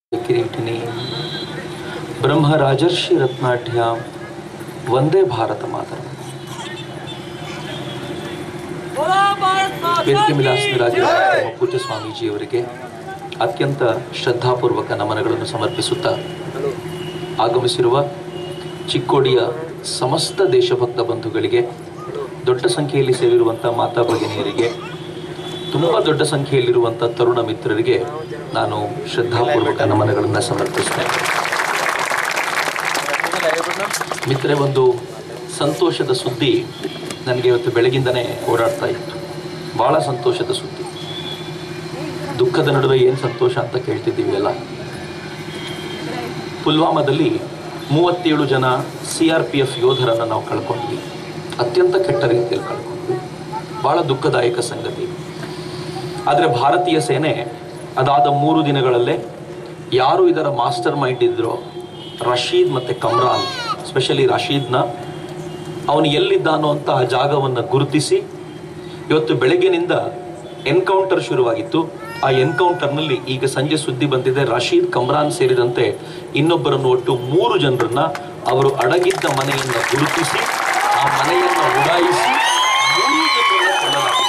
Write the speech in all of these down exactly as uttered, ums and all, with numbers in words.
किरीटिनी ब्रह्मराजर्षि रत्नाढ्यां वंदे भारत मातरम। ವೇದಿಕೆ ವಿಲಾಸರಾಗಿರುವ ಪೂಜ್ಯ ಸ್ವಾಮೀಜಿಯವರಿಗೆ ಅತ್ಯಂತ ಶ್ರದ್ಧಾಪೂರ್ವಕ ನಮನಗಳನ್ನು ಸಮರ್ಪಿಸುತ್ತಾ ಆಗಮಿಸಿರುವ ಚಿಕ್ಕೋಡಿಯ ಸಮಸ್ತ ದೇಶಭಕ್ತ ಬಂಧುಗಳಿಗೆ, ದೊಡ್ಡ ಸಂಖ್ಯೆಯಲ್ಲಿ ಸೇರಿರುವಂಥ ಮಾತಾ ಭಗಿನಿಯರಿಗೆ, ತುಂಬ ದೊಡ್ಡ ಸಂಖ್ಯೆಯಲ್ಲಿರುವಂಥ ತರುಣ ಮಿತ್ರರಿಗೆ ನಾನು ಶ್ರದ್ಧಾಪೂರ್ವಕ ನಮನಗಳನ್ನು ಸಮರ್ಪಿಸ್ತೇನೆ. ಮಿತ್ರರೇ, ಒಂದು ಸಂತೋಷದ ಸುದ್ದಿ ನನಗೆ ಇವತ್ತು ಬೆಳಗಿಂದನೇ ಓಡಾಡ್ತಾ ಇತ್ತು. ಭಾಳ ಸಂತೋಷದ ಸುದ್ದಿ. ದುಃಖದ ನಡುವೆ ಏನು ಸಂತೋಷ ಅಂತ ಕೇಳ್ತಿದ್ದೀವಿ ಅಲ್ಲ. ಪುಲ್ವಾಮಾದಲ್ಲಿ ಮೂವತ್ತೇಳು ಜನ ಸಿ ಆರ್ ಪಿ ಎಫ್ ಯೋಧರನ್ನು ನಾವು ಕಳ್ಕೊಂಡ್ವಿ. ಅತ್ಯಂತ ಕೆಟ್ಟ ರೀತಿಯಲ್ಲಿ ಕಳ್ಕೊಂಡ್ವಿ. ಭಾಳ ದುಃಖದಾಯಕ ಸಂಗತಿ. ಆದರೆ ಭಾರತೀಯ ಸೇನೆ ಅದಾದ ಮೂರು ದಿನಗಳಲ್ಲೇ ಯಾರು ಇದರ ಮಾಸ್ಟರ್ ಮೈಂಡ್ ಇದ್ರೋ, ರಶೀದ್ ಮತ್ತು ಕಮ್ರಾನ್, ಸ್ಪೆಷಲಿ ರಶೀದ್ನ ಅವನು ಎಲ್ಲಿದ್ದಾನೋ ಅಂತ ಆ ಜಾಗವನ್ನು ಗುರುತಿಸಿ ಇವತ್ತು ಬೆಳಗ್ಗಿನಿಂದ ಎನ್ಕೌಂಟರ್ ಶುರುವಾಗಿತ್ತು. ಆ ಎನ್ಕೌಂಟರ್ನಲ್ಲಿ ಈಗ ಸಂಜೆ ಸುದ್ದಿ ಬಂದಿದೆ, ರಶೀದ್, ಕಮ್ರಾನ್ ಸೇರಿದಂತೆ ಇನ್ನೊಬ್ಬರನ್ನು ಒಟ್ಟು ಮೂರು ಜನರನ್ನ ಅವರು ಅಡಗಿದ್ದ ಮನೆಯನ್ನು ಗುರುತಿಸಿ ಆ ಮನೆಯನ್ನು ಉಡಾಯಿಸಿ ಮೂರು ಜನರನ್ನ ಕೊಲ್ಲಲಾಗಿದೆ.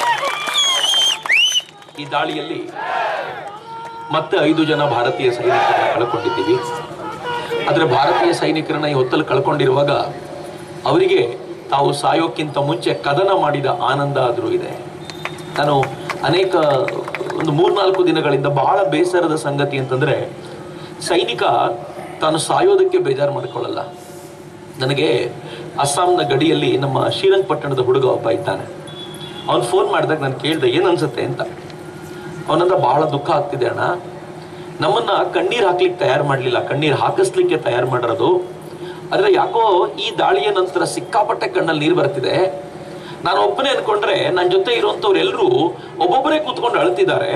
ಈ ದಾಳಿಯಲ್ಲಿ ಮತ್ತೆ ಐದು ಜನ ಭಾರತೀಯ ಸೈನಿಕರನ್ನ ಕಳ್ಕೊಂಡಿದ್ದೀವಿ. ಆದರೆ ಭಾರತೀಯ ಸೈನಿಕರನ್ನ ಈ ಹೊತ್ತಲ್ಲಿ ಕಳ್ಕೊಂಡಿರುವಾಗ ಅವರಿಗೆ ತಾವು ಸಾಯೋಕ್ಕಿಂತ ಮುಂಚೆ ಕದನ ಮಾಡಿದ ಆನಂದ ಆದರೂ ಇದೆ. ನಾನು ಅನೇಕ ಒಂದು ಮೂರ್ನಾಲ್ಕು ದಿನಗಳಿಂದ ಬಹಳ ಬೇಸರದ ಸಂಗತಿ ಅಂತಂದರೆ, ಸೈನಿಕ ತಾನು ಸಾಯೋದಕ್ಕೆ ಬೇಜಾರು ಮಾಡಿಕೊಳ್ಳಲ್ಲ. ನನಗೆ ಅಸ್ಸಾಂನ ಗಡಿಯಲ್ಲಿ ನಮ್ಮ ಶ್ರೀರಂಗಪಟ್ಟಣದ ಹುಡುಗ ಒಬ್ಬ ಇದ್ದಾನೆ. ಅವನು ಫೋನ್ ಮಾಡಿದಾಗ ನಾನು ಕೇಳಿದೆ, ಏನು ಅನ್ಸುತ್ತೆ ಅಂತ. ಅವನಂದ ಬಹಳ ದುಃಖ ಆಗ್ತಿದೆ ಅಣ್ಣ, ನಮ್ಮನ್ನ ಕಣ್ಣೀರು ಹಾಕ್ಲಿಕ್ಕೆ ತಯಾರು ಮಾಡಲಿಲ್ಲ, ಕಣ್ಣೀರು ಹಾಕಿಸ್ಲಿಕ್ಕೆ ತಯಾರು ಮಾಡಿರೋದು. ಆದರೆ ಯಾಕೋ ಈ ದಾಳಿಯ ನಂತರ ಸಿಕ್ಕಾಪಟ್ಟೆ ಕಣ್ಣಲ್ಲಿ ನೀರು ಬರ್ತಿದೆ. ನಾನು ಒಬ್ಬನೇ ಅನ್ಕೊಂಡ್ರೆ ನನ್ನ ಜೊತೆ ಇರುವಂಥವ್ರು ಎಲ್ಲರೂ ಒಬ್ಬೊಬ್ಬರೇ ಕೂತ್ಕೊಂಡು ಅಳ್ತಿದ್ದಾರೆ.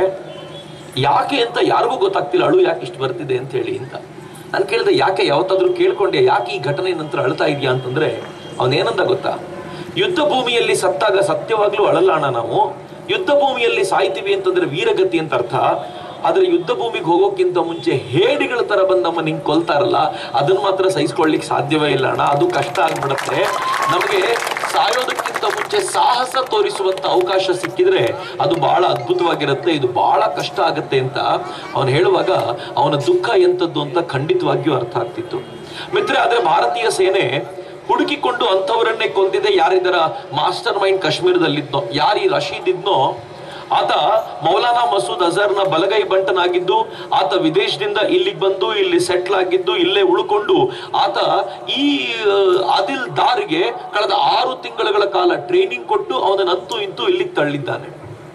ಯಾಕೆ ಅಂತ ಯಾರಿಗೂ ಗೊತ್ತಾಗ್ತಿಲ್ಲ, ಅಳು ಯಾಕೆ ಇಷ್ಟು ಬರ್ತಿದೆ ಅಂತ ಹೇಳಿ ಅಂತ. ನಾನು ಕೇಳಿದೆ, ಯಾಕೆ ಯಾವತ್ತಾದ್ರೂ ಕೇಳ್ಕೊಂಡೆ, ಯಾಕೆ ಈ ಘಟನೆ ನಂತರ ಅಳ್ತಾ ಇದೆಯಾ ಅಂತಂದ್ರೆ ಅವನೇನಂದ ಗೊತ್ತಾ, ಯುದ್ಧ ಭೂಮಿಯಲ್ಲಿ ಸತ್ತಾಗ ಸತ್ಯವಾಗ್ಲೂ ಅಳಲ್ಲ ನಾವು. ಯುದ್ಧ ಭೂಮಿಯಲ್ಲಿ ಸಾಯ್ತೀವಿ ಅಂತಂದ್ರೆ ವೀರಗತಿ ಅಂತ ಅರ್ಥ. ಆದ್ರೆ ಯುದ್ಧ ಭೂಮಿಗೆ ಹೋಗೋಕ್ಕಿಂತ ಮುಂಚೆ ಹೇಡಿಗಳ ತರ ಬಂದು ನಮ್ಮನ್ನ ಹಿಂಗೆ ಕೊಲ್ತಾರಲ್ಲ, ಅದನ್ನ ಮಾತ್ರ ಸಹಿಸ್ಕೊಳ್ಳಿಕ್ಕೆ ಸಾಧ್ಯವೇ ಇಲ್ಲ ಅಣ್ಣ. ಅದು ಕಷ್ಟ ಆಗ್ಬಿಡುತ್ತೆ. ನಮಗೆ ಸಾಯೋದಕ್ಕಿಂತ ಮುಂಚೆ ಸಾಹಸ ತೋರಿಸುವಂತ ಅವಕಾಶ ಸಿಕ್ಕಿದ್ರೆ ಅದು ಬಹಳ ಅದ್ಭುತವಾಗಿರುತ್ತೆ, ಇದು ಬಹಳ ಕಷ್ಟ ಆಗುತ್ತೆ ಅಂತ ಅವನು ಹೇಳುವಾಗ ಅವನ ದುಃಖ ಎಂಥದ್ದು ಅಂತ ಖಂಡಿತವಾಗಿಯೂ ಅರ್ಥ ಆಗ್ತಿತ್ತು. ಮಿತ್ರ, ಆದ್ರೆ ಭಾರತೀಯ ಸೇನೆ ಹುಡುಕಿಕೊಂಡು ಅಂಥವರನ್ನೇ ಕೊಂದಿದೆ. ಯಾರಿದರ ಮಾಸ್ಟರ್ ಮೈಂಡ್ ಕಾಶ್ಮೀರದಲ್ಲಿದ್ನೋ, ಯಾರು ಈ ರಶೀದ್ ಇದ್ನೋ, ಆತ ಮೌಲಾನಾ ಮಸೂದ್ ಅಜರ್ನ ಬಲಗೈ ಬಂಟನಾಗಿದ್ದು, ಆತ ವಿದೇಶದಿಂದ ಇಲ್ಲಿಗೆ ಬಂದು ಇಲ್ಲಿ ಸೆಟ್ಲ್ ಆಗಿದ್ದು, ಇಲ್ಲೇ ಉಳ್ಕೊಂಡು ಆತ ಈ ಆದಿಲ್ ದಾರ್ಗೆ ಕಳೆದ ಆರು ತಿಂಗಳುಗಳ ಕಾಲ ಟ್ರೈನಿಂಗ್ ಕೊಟ್ಟು ಅವನನ್ನಂತೂ ಇಂತೂ ಇಲ್ಲಿಗೆ ತಳ್ಳಿದ್ದಾನೆ.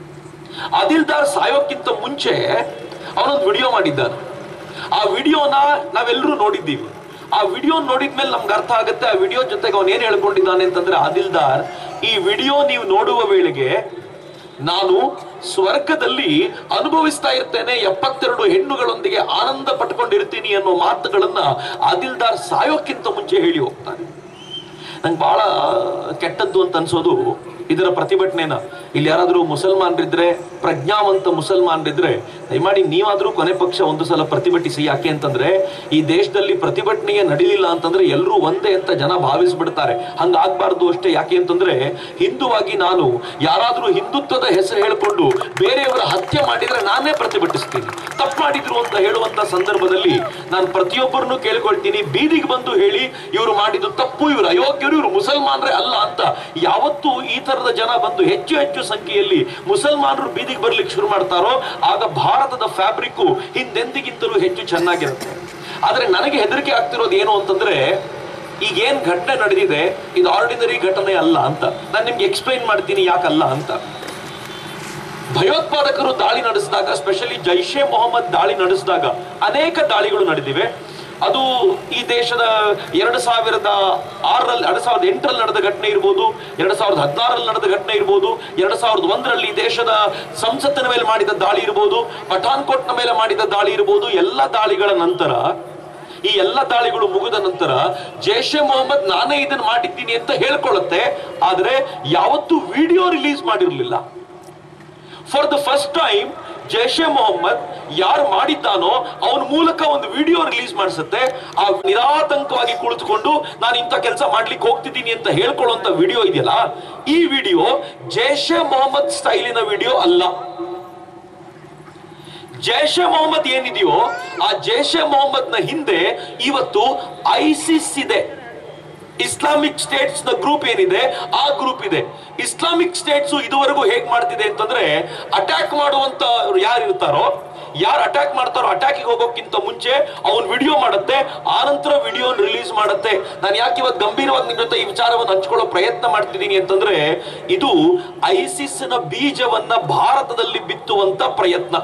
ಆದಿಲ್ ದಾರ್ ಸಾಯೋಕ್ಕಿಂತ ಮುಂಚೆ ಅವನೊಂದು ವಿಡಿಯೋ ಮಾಡಿದ್ದಾನೆ. ಆ ವಿಡಿಯೋನ ನಾವೆಲ್ಲರೂ ನೋಡಿದ್ದೀವಿ. ಆ ವಿಡಿಯೋ ನೋಡಿದ್ಮೇಲೆ ನಮ್ಗೆ ಅರ್ಥ ಆಗುತ್ತೆ ಆ ವಿಡಿಯೋ ಜೊತೆಗೆ ಅವನೇನು ಹೇಳ್ಕೊಂಡಿದ್ದಾನೆ ಅಂತಂದ್ರೆ, ಆದಿಲ್ದಾರ್, ಈ ವಿಡಿಯೋ ನೀವು ನೋಡುವ ವೇಳೆಗೆ ನಾನು ಸ್ವರ್ಗದಲ್ಲಿ ಅನುಭವಿಸ್ತಾ ಇರ್ತೇನೆ, ಎಪ್ಪತ್ತೆರಡು ಹೆಣ್ಣುಗಳೊಂದಿಗೆ ಆನಂದ ಪಟ್ಕೊಂಡಿರ್ತೀನಿ ಅನ್ನೋ ಮಾತುಗಳನ್ನ ಆದಿಲ್ದಾರ್ ಸಾಯೋಕ್ಕಿಂತ ಮುಂಚೆ ಹೇಳಿ ಹೋಗ್ತಾನೆ. ನಂಗೆ ಬಹಳ ಕೆಟ್ಟದ್ದು ಅಂತ ಅನ್ಸೋದು ಇದರ ಪ್ರತಿಭಟನೆನ. ಇಲ್ಲಿ ಯಾರಾದರೂ ಮುಸಲ್ಮಾನರಿದ್ರೆ, ಪ್ರಜ್ಞಾವಂತ ಮುಸಲ್ಮಾನರಿದ್ರೆ ದಯಮಾಡಿ ನೀವಾದ್ರೂ ಕೊನೆ ಪಕ್ಷ ಒಂದು ಸಲ ಪ್ರತಿಭಟಿಸಿ. ಯಾಕೆ ಅಂತಂದ್ರೆ ಈ ದೇಶದಲ್ಲಿ ಪ್ರತಿಭಟನೆಯೇ ನಡೀಲಿಲ್ಲ ಅಂತಂದ್ರೆ ಎಲ್ಲರೂ ಒಂದೇ ಅಂತ ಜನ ಭಾವಿಸ್ಬಿಡ್ತಾರೆ. ಹಂಗಾಗ್ಬಾರ್ದು ಅಷ್ಟೇ. ಯಾಕೆ ಅಂತಂದ್ರೆ ಹಿಂದುವಾಗಿ ನಾನು ಯಾರಾದ್ರೂ ಹಿಂದುತ್ವದ ಹೆಸರು ಹೇಳ್ಕೊಂಡು ಬೇರೆಯವರ ಹತ್ಯೆ ಮಾಡಿದ್ರೆ ನಾನೇ ಪ್ರತಿಭಟಿಸ್ತೀನಿ. ತಪ್ಪು ಮಾಡಿದ್ರು ಅಂತ ಹೇಳುವಂತ ಸಂದರ್ಭದಲ್ಲಿ ನಾನು ಪ್ರತಿಯೊಬ್ಬರನ್ನು ಕೇಳ್ಕೊಳ್ತೀನಿ, ಬೀದಿಗೆ ಬಂದು ಹೇಳಿ ಇವರು ಮಾಡಿದ್ದು ತಪ್ಪು, ಇವರು ಅಯೋಗ್ಯರು, ಇವರು ಮುಸಲ್ಮಾನರೇ ಅಲ್ಲ ಅಂತ. ಯಾವತ್ತು ಈ ತರದ ಜನ ಬಂದು ಹೆಚ್ಚು ಹೆಚ್ಚು ಸಂಖ್ಯೆಯಲ್ಲಿ ಮುಸಲ್ಮಾನರು ಬೀದಿಗೆ ಬರ್ಲಿಕ್ಕೆ ಶುರು ಮಾಡ್ತಾರೋ ಆಗ ಭಾರತದ ಫ್ಯಾಬ್ರಿಕ್ ಹಿಂದೆಂದಿಗಿಂತಲೂ ಹೆಚ್ಚು ಚೆನ್ನಾಗಿರುತ್ತೆ. ಆದ್ರೆ ನನಗೆ ಹೆದರಿಕೆ ಆಗ್ತಿರೋದು ಏನು ಅಂತಂದ್ರೆ, ಈಗೇನ್ ಘಟನೆ ನಡೆದಿದೆ ಇದು ಆರ್ಡಿನರಿ ಘಟನೆ ಅಲ್ಲ ಅಂತ. ನಾನು ನಿಮ್ಗೆ ಎಕ್ಸ್ಪ್ಲೈನ್ ಮಾಡ್ತೀನಿ ಯಾಕಲ್ಲ ಅಂತ. ಭಯೋತ್ಪಾದಕರು ದಾಳಿ ನಡೆಸಿದಾಗ, ಸ್ಪೆಷಲಿ ಜೈಷೆ ಮೊಹಮ್ಮದ್ ದಾಳಿ ನಡೆಸಿದಾಗ ಅನೇಕ ದಾಳಿಗಳು ನಡೆದಿವೆ. ಅದು ಈ ದೇಶದ ಎರಡು ಸಾವಿರದ ಆರರಲ್ಲಿ ಎರಡ್ ಸಾವಿರದ ಎಂಟರಲ್ಲಿ ನಡೆದ ಘಟನೆ ಇರ್ಬೋದು, ಎರಡ್ ಸಾವಿರದ ಹದಿನಾರರಲ್ಲಿ ನಡೆದ ಘಟನೆ ಇರ್ಬೋದು, ಎರಡ್ ಸಾವಿರದ ಒಂದರಲ್ಲಿ ದೇಶದ ಸಂಸತ್ತಿನ ಮೇಲೆ ಮಾಡಿದ ದಾಳಿ ಇರ್ಬೋದು, ಪಠಾನ್ಕೋಟ್ನ ಮೇಲೆ ಮಾಡಿದ ದಾಳಿ ಇರ್ಬೋದು. ಎಲ್ಲ ದಾಳಿಗಳ ನಂತರ, ಈ ಎಲ್ಲ ದಾಳಿಗಳು ಮುಗಿದ ನಂತರ ಜೈಷೆ ಮೊಹಮ್ಮದ್ ನಾನೇ ಇದನ್ನು ಮಾಡಿದ್ದೀನಿ ಅಂತ ಹೇಳ್ಕೊಳ್ಳುತ್ತೆ. ಆದ್ರೆ ಯಾವತ್ತೂ ವಿಡಿಯೋ ರಿಲೀಸ್ ಮಾಡಿರಲಿಲ್ಲ. For the first time Jaish e Mohammed ಯಾರು ಮಾಡಿದ್ದಾನೋ ಅವನ ಮೂಲಕ ಒಂದು ವಿಡಿಯೋ ರಿಲೀಸ್ ಮಾಡಿಸುತ್ತೆ. ಆ ನಿರಾತಂಕವಾಗಿ ಕುಳಿತುಕೊಂಡು ನಾನು ಇಂಥ ಕೆಲಸ ಮಾಡ್ಲಿಕ್ಕೆ ಹೋಗ್ತಿದ್ದೀನಿ ಅಂತ ಹೇಳ್ಕೊಳ್ಳುವಂತ ವಿಡಿಯೋ ಇದೆಯಲ್ಲ, ಈ ವಿಡಿಯೋ ಜೈಷ್ ಎ ಮೊಹಮ್ಮದ್ ಸ್ಟೈಲಿನ ವಿಡಿಯೋ ಅಲ್ಲ. ಜೈಷ್ ಎ ಮೊಹಮ್ಮದ್ ಏನಿದೆಯೋ ಆ ಜೈಷ್ ಎ ಮೊಹಮ್ಮದ್ ನ ಹಿಂದೆ ಇವತ್ತು ಐಸಿಸ್ ಇದೆ. ಇಸ್ಲಾಮಿಕ್ ಸ್ಟೇಟ್ಸ್ ನ ಗ್ರೂಪ್ ಏನಿದೆ ಆ ಗ್ರೂಪ್ ಇದೆ. ಇಸ್ಲಾಮಿಕ್ ಸ್ಟೇಟ್ಸ್ ಇದುವರೆಗೂ ಹೇಗ್ ಮಾಡ್ತಿದೆ ಅಂತಂದ್ರೆ, ಅಟ್ಯಾಕ್ ಮಾಡುವಂತ ಯಾರು ಇರ್ತಾರೋ, ಯಾರು ಅಟ್ಯಾಕ್ ಮಾಡ್ತಾರೋ ಅಟ್ಯಾಕಿಗೆ ಹೋಗೋಕ್ಕಿಂತ ಮುಂಚೆ ಅವನ್ ವಿಡಿಯೋ ಮಾಡುತ್ತೆ, ಆ ನಂತರ ವಿಡಿಯೋ ರಿಲೀಸ್ ಮಾಡುತ್ತೆ. ನಾನು ಯಾಕೆ ಇವತ್ತು ಗಂಭೀರವಾಗಿ ನಿಮ್ ಜೊತೆ ಈ ವಿಚಾರವನ್ನು ಹಂಚ್ಕೊಳ್ಳೋ ಪ್ರಯತ್ನ ಮಾಡ್ತಿದ್ದೀನಿ ಅಂತಂದ್ರೆ, ಇದು ಐಸಿಸ್ ನ ಬೀಜವನ್ನ ಭಾರತದಲ್ಲಿ ಬಿತ್ತುವಂತ ಪ್ರಯತ್ನ.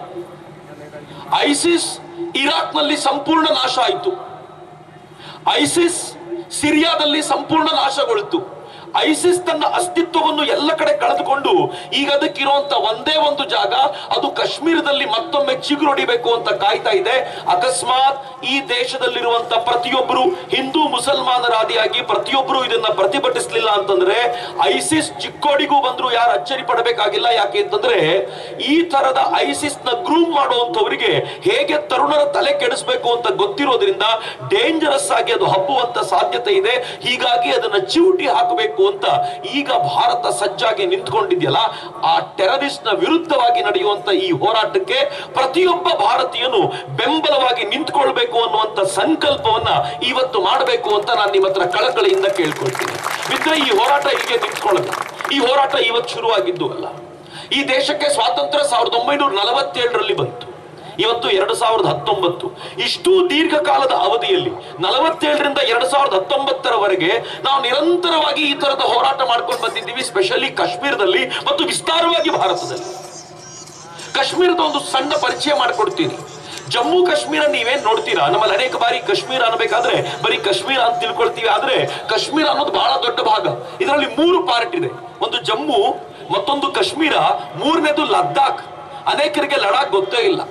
ಐಸಿಸ್ ಇರಾಕ್ ನಲ್ಲಿ ಸಂಪೂರ್ಣ ನಾಶ ಆಯಿತು. ಐಸಿಸ್ ಸಿರಿಯಾದಲ್ಲಿ ಸಂಪೂರ್ಣ ನಾಶಗೊಳ್ತು. ಐಸಿಸ್ ತನ್ನ ಅಸ್ತಿತ್ವವನ್ನು ಎಲ್ಲ ಕಡೆ ಕಳೆದುಕೊಂಡು ಈಗ ಅದಕ್ಕಿರುವಂತ ಒಂದೇ ಒಂದು ಜಾಗ, ಅದು ಕಾಶ್ಮೀರದಲ್ಲಿ ಮತ್ತೊಮ್ಮೆ ಚಿಗುರೊಡಿಬೇಕು ಅಂತ ಕಾಯ್ತಾ ಇದೆ. ಅಕಸ್ಮಾತ್ ಈ ದೇಶದಲ್ಲಿರುವಂತ ಪ್ರತಿಯೊಬ್ಬರು ಹಿಂದೂ ಮುಸಲ್ಮಾನರಾದಿಯಾಗಿ ಪ್ರತಿಯೊಬ್ಬರು ಇದನ್ನ ಪ್ರತಿಭಟಿಸಲಿಲ್ಲ ಅಂತಂದ್ರೆ ಐಸಿಸ್ ಚಿಕ್ಕೋಡಿಗೂ ಬಂದ್ರು ಯಾರು ಅಚ್ಚರಿ ಪಡಬೇಕಾಗಿಲ್ಲ. ಯಾಕೆ ಅಂತಂದ್ರೆ ಈ ತರದ ಐಸಿಸ್ ನ ಗ್ರೂಮ್ ಮಾಡುವಂತವರಿಗೆ ಹೇಗೆ ತರುಣರ ತಲೆ ಕೆಡಿಸಬೇಕು ಅಂತ ಗೊತ್ತಿರೋದ್ರಿಂದ ಡೇಂಜರಸ್ ಆಗಿ ಅದು ಹಬ್ಬುವಂತ ಸಾಧ್ಯತೆ ಇದೆ. ಹೀಗಾಗಿ ಅದನ್ನ ಚಿವುಟಿ ಹಾಕಬೇಕು ಅಂತ ಈಗ ಭಾರತ ಸಜ್ಜಾಗಿ ನಿಂತ್ಕೊಂಡಿದೆಯಲ್ಲ, ಆ ಟೆರರಿಸ್ಟ್ ನ ವಿರುದ್ಧವಾಗಿ ನಡೆಯುವಂತ ಈ ಹೋರಾಟಕ್ಕೆ ಪ್ರತಿಯೊಬ್ಬ ಭಾರತೀಯನು ಬೆಂಬಲವಾಗಿ ನಿಂತ್ಕೊಳ್ಬೇಕು ಅನ್ನುವಂತ ಸಂಕಲ್ಪವನ್ನ ಇವತ್ತು ಮಾಡಬೇಕು ಅಂತ ನಾನು ನಿಮ್ಮ ಹತ್ರ ಕಳಕಳಿಯಿಂದ ಕೇಳ್ಕೊಳ್ತೀನಿ. ಮಿತ್ರ, ಈ ಹೋರಾಟ ಹೀಗೆ ನಿಂತ್ಕೊಳ್ಳಲ್ಲ. ಈ ಹೋರಾಟ ಇವತ್ತು ಶುರುವಾಗಿದ್ದು ಅಲ್ಲ. ಈ ದೇಶಕ್ಕೆ ಸ್ವಾತಂತ್ರ್ಯ ಸಾವಿರದ ಒಂಬೈನೂರ ನಲವತ್ತೇಳರಲ್ಲಿ ಬಂತು. ಇವತ್ತು ಎರಡು ಸಾವಿರದ ಹತ್ತೊಂಬತ್ತು. ಇಷ್ಟು ದೀರ್ಘಕಾಲದ ಅವಧಿಯಲ್ಲಿ ನಲವತ್ತೇಳರಿಂದ ಎರಡ್ ಸಾವಿರದ ಹತ್ತೊಂಬತ್ತರವರೆಗೆ ನಾವು ನಿರಂತರವಾಗಿ ಈ ತರದ ಹೋರಾಟ ಮಾಡ್ಕೊಂಡು ಬಂದಿದ್ದೀವಿ. ಸ್ಪೆಷಲಿ ಕಾಶ್ಮೀರದಲ್ಲಿ ಮತ್ತು ವಿಸ್ತಾರವಾಗಿ ಭಾರತದಲ್ಲಿ. ಕಾಶ್ಮೀರದ ಒಂದು ಸಣ್ಣ ಪರಿಚಯ ಮಾಡಿಕೊಡ್ತೀನಿ. ಜಮ್ಮು ಕಾಶ್ಮೀರ ನೀವೇನ್ ನೋಡ್ತೀರಾ, ನಮ್ಮಲ್ಲಿ ಅನೇಕ ಬಾರಿ ಕಾಶ್ಮೀರ ಅನ್ನಬೇಕಾದ್ರೆ ಬರೀ ಕಾಶ್ಮೀರ ಅಂತ ತಿಳ್ಕೊಳ್ತೀವಿ. ಆದ್ರೆ ಕಾಶ್ಮೀರ ಅನ್ನೋದು ಬಹಳ ದೊಡ್ಡ ಭಾಗ. ಇದರಲ್ಲಿ ಮೂರು ಪಾರ್ಟ್ ಇದೆ. ಒಂದು ಜಮ್ಮು, ಮತ್ತೊಂದು ಕಾಶ್ಮೀರ, ಮೂರನೇದು ಲದ್ದಾಖ್. ಅನೇಕರಿಗೆ ಲಡಾಖ್ ಗೊತ್ತೇ ಇಲ್ಲ.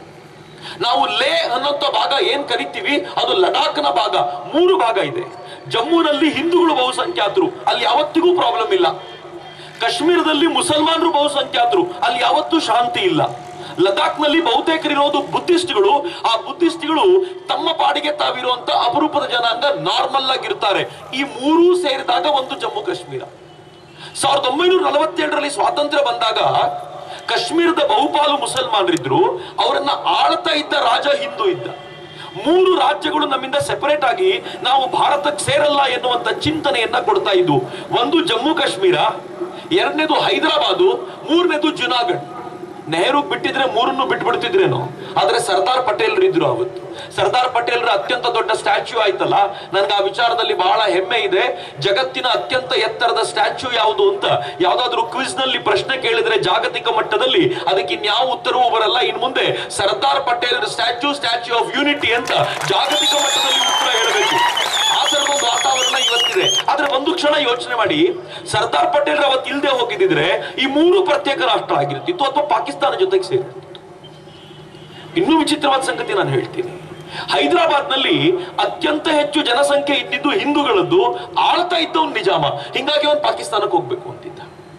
ನಾವು ಲೇ ಅನ್ನೋಂಥ ಭಾಗ ಏನ್ ಕರಿತೀವಿ ಅದು ಲಡಾಖ್ನ ಭಾಗ. ಮೂರು ಭಾಗ ಇದೆ. ಜಮ್ಮುನಲ್ಲಿ ಹಿಂದೂಗಳು ಬಹುಸಂಖ್ಯಾತರು, ಅಲ್ಲಿ ಯಾವತ್ತಿಗೂ ಪ್ರಾಬ್ಲಮ್ ಇಲ್ಲ. ಕಾಶ್ಮೀರದಲ್ಲಿ ಮುಸಲ್ಮಾನರು ಬಹುಸಂಖ್ಯಾತರು, ಅಲ್ಲಿ ಯಾವತ್ತೂ ಶಾಂತಿ ಇಲ್ಲ. ಲದಾಖ್ನಲ್ಲಿ ಬಹುತೇಕರಿರೋದು ಬುದ್ಧಿಸ್ಟ್ಗಳು. ಆ ಬುದ್ಧಿಸ್ಟ್ಗಳು ತಮ್ಮ ಪಾಡಿಗೆ ತಾವಿರುವಂತ ಅಪರೂಪದ ಜನಾಂಗ, ನಾರ್ಮಲ್ ಆಗಿರ್ತಾರೆ. ಈ ಮೂರೂ ಸೇರಿದಾಗ ಒಂದು ಜಮ್ಮು ಕಾಶ್ಮೀರ. ಸಾವಿರದ ಒಂಬೈನೂರ ನಲವತ್ತೇಳರಲ್ಲಿ ಸ್ವಾತಂತ್ರ್ಯ ಬಂದಾಗ ಕಾಶ್ಮೀರದ ಬಹುಪಾಲು ಮುಸಲ್ಮಾನರಿದ್ರು. ಅವರನ್ನ ಆಳ್ತಾ ಇದ್ದ ರಾಜ ಹಿಂದೂ ಇದ್ದ. ಮೂರು ರಾಜ್ಯಗಳು ನಮ್ಮಿಂದ ಸೆಪರೇಟ್ ಆಗಿ ನಾವು ಭಾರತಕ್ಕೆ ಸೇರಲ್ಲ ಎನ್ನುವಂತ ಚಿಂತನೆಯನ್ನ ಕೊಡ್ತಾ ಇದ್ವು. ಒಂದು ಜಮ್ಮು ಕಾಶ್ಮೀರ, ಎರಡನೇದು ಹೈದರಾಬಾದು, ಮೂರನೇದು ಜುನಾಗಢ್. ನೆಹರು ಬಿಟ್ಟಿದ್ರೆ ಮೂರನ್ನು ಬಿಟ್ಬಿಡ್ತಿದ್ರೇನೋ, ಆದ್ರೆ ಸರ್ದಾರ್ ಪಟೇಲ್ರು ಇದ್ರು ಅವತ್ತು. ಸರ್ದಾರ್ ಪಟೇಲ್ರ ಅತ್ಯಂತ ದೊಡ್ಡ ಸ್ಟ್ಯಾಚ್ಯೂ ಆಯ್ತಲ್ಲ, ನನ್ಗೆ ಆ ವಿಚಾರದಲ್ಲಿ ಬಹಳ ಹೆಮ್ಮೆ ಇದೆ. ಜಗತ್ತಿನ ಅತ್ಯಂತ ಎತ್ತರದ ಸ್ಟ್ಯಾಚ್ಯೂ ಯಾವುದು ಅಂತ ಯಾವ್ದಾದ್ರು ಕ್ವಿಜ್ ನಲ್ಲಿ ಪ್ರಶ್ನೆ ಕೇಳಿದ್ರೆ ಜಾಗತಿಕ ಮಟ್ಟದಲ್ಲಿ ಅದಕ್ಕೆ ಇನ್ಯಾವ ಉತ್ತರವೂ ಬರಲ್ಲ. ಇನ್ ಮುಂದೆ Sardar Patel Statue Statue of Unity ಅಂತ ಜಾಗತಿಕ ಮಟ್ಟದಲ್ಲಿ ಉತ್ತರ ಹೇಳಬೇಕು. ಆ ತರದೊಂದು ವಾತಾವರಣ ಇವತ್ತಿದೆ. ಆದ್ರೆ ಒಂದು ಕ್ಷಣ ಯೋಚನೆ ಮಾಡಿ, ಸರ್ದಾರ್ ಪಟೇಲ್ ಅವತ್ತು ಇಲ್ದೆ ಹೋಗಿದ್ರೆ ಈ ಮೂರು ಪ್ರತ್ಯೇಕ ರಾಷ್ಟ್ರ ಆಗಿರ್ತಿತ್ತು ಅಥವಾ ಪಾಕಿಸ್ತಾನ ಜೊತೆಗೆ ಸೇರ್ತಿತ್ತು. ಇನ್ನೂ ವಿಚಿತ್ರವಾದ ಸಂಗತಿ ನಾನು ಹೇಳ್ತೀನಿ. ಹೈದರಾಬಾದ್ ನಲ್ಲಿ ಅತ್ಯಂತ ಹೆಚ್ಚು ಜನಸಂಖ್ಯೆ ಇದ್ದಿದ್ದು ಹಿಂದೂಗಳದ್ದು. ಆಳ್ತಾ ಇದ್ದವನು ನಿಜಾಮ, ಹಿಂಗಾಗಿ ಅವನು ಪಾಕಿಸ್ತಾನಕ್ಕೆ ಹೋಗ್ಬೇಕು ಅಂತಿದ್ದ.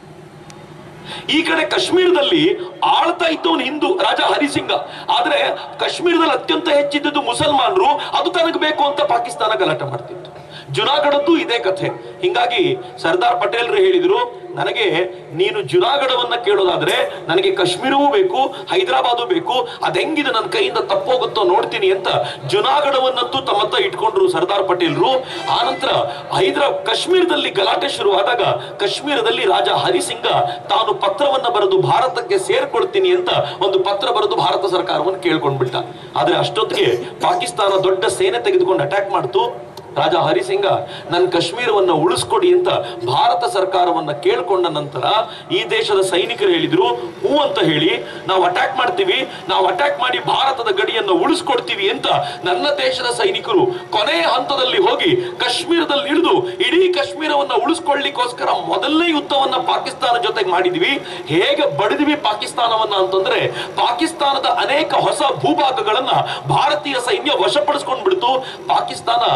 ಈ ಕಡೆ ಕಾಶ್ಮೀರದಲ್ಲಿ ಆಳ್ತಾ ಇದ್ದವನು ಹಿಂದೂ ರಾಜ ಹರಿಸಿಂಗ. ಆದ್ರೆ ಕಾಶ್ಮೀರದಲ್ಲಿ ಅತ್ಯಂತ ಹೆಚ್ಚಿದ್ದದ್ದು ಮುಸಲ್ಮಾನರು, ಅದು ತನಗೆ ಬೇಕು ಅಂತ ಪಾಕಿಸ್ತಾನ ಗಲಾಟೆ ಮಾಡ್ತಿತ್ತು. ಜುನಾಗಢದ್ದು ಇದೇ ಕಥೆ. ಹಿಂಗಾಗಿ ಸರ್ದಾರ್ ಪಟೇಲ್ರು ಹೇಳಿದ್ರು, ನನಗೆ ನೀನು ಜುನಾಗಢವನ್ನ ಕೇಳೋದಾದ್ರೆ ನನಗೆ ಕಾಶ್ಮೀರವೂ ಬೇಕು, ಹೈದರಾಬಾದು ಬೇಕು. ಅದೆಂಗಿದೆ ನನ್ನ ಕೈಯಿಂದ ತಪ್ಪೋಗುತ್ತೋ ನೋಡ್ತೀನಿ ಅಂತ ಜುನಾಗಢವನ್ನಂತೂ ತಮ್ಮ ಹತ್ರ ಇಟ್ಕೊಂಡ್ರು ಸರ್ದಾರ್ ಪಟೇಲ್ರು. ಆನಂತರ ಹೈದರಾ ಕಾಶ್ಮೀರದಲ್ಲಿ ಗಲಾಟೆ ಶುರುವಾದಾಗ ಕಾಶ್ಮೀರದಲ್ಲಿ ರಾಜ ಹರಿಸಿಂಗ ತಾನು ಪತ್ರವನ್ನ ಬರೆದು ಭಾರತಕ್ಕೆ ಸೇರ್ಕೊಳ್ತೀನಿ ಅಂತ ಒಂದು ಪತ್ರ ಬರೆದು ಭಾರತ ಸರ್ಕಾರವನ್ನು ಕೇಳ್ಕೊಂಡ್ಬಿಟ್ಟ. ಆದ್ರೆ ಅಷ್ಟೊತ್ತಿಗೆ ಪಾಕಿಸ್ತಾನ ದೊಡ್ಡ ಸೇನೆ ತೆಗೆದುಕೊಂಡು ಅಟ್ಯಾಕ್ ಮಾಡ್ತು. ರಾಜ ಹರಿಸಿಂಗ ನನ್ನ ಕಾಶ್ಮೀರವನ್ನ ಉಳಿಸ್ಕೊಡಿ ಅಂತ ಭಾರತ ಸರ್ಕಾರವನ್ನ ಕೇಳ್ಕೊಂಡ ನಂತರ ಈ ದೇಶದ ಸೈನಿಕರು ಹೇಳಿದ್ರು, ಹೂ ಅಂತ ಹೇಳಿ ನಾವು ಅಟ್ಯಾಕ್ ಮಾಡ್ತೀವಿ, ನಾವು ಅಟ್ಯಾಕ್ ಮಾಡಿ ಭಾರತದ ಗಡಿಯನ್ನು ಉಳಿಸ್ಕೊಡ್ತೀವಿ ಅಂತ ನನ್ನ ದೇಶದ ಸೈನಿಕರು ಕೊನೆಯ ಹಂತದಲ್ಲಿ ಹೋಗಿ ಕಾಶ್ಮೀರದಲ್ಲಿ ಇಳಿದು ಇಡೀ ಕಾಶ್ಮೀರವನ್ನ ಉಳಿಸ್ಕೊಳ್ಳಿಕ್ಕೋಸ್ಕರ ಮೊದಲನೇ ಯುದ್ಧವನ್ನ ಪಾಕಿಸ್ತಾನ ಜೊತೆಗೆ ಮಾಡಿದ್ವಿ. ಹೇಗೆ ಬಡಿದ್ವಿ ಪಾಕಿಸ್ತಾನವನ್ನ ಅಂತಂದ್ರೆ, ಪಾಕಿಸ್ತಾನದ ಅನೇಕ ಹೊಸ ಭೂಭಾಗಗಳನ್ನ ಭಾರತೀಯ ಸೈನ್ಯ ವಶಪಡಿಸ್ಕೊಂಡ್ಬಿಡ್ತು. ಪಾಕಿಸ್ತಾನ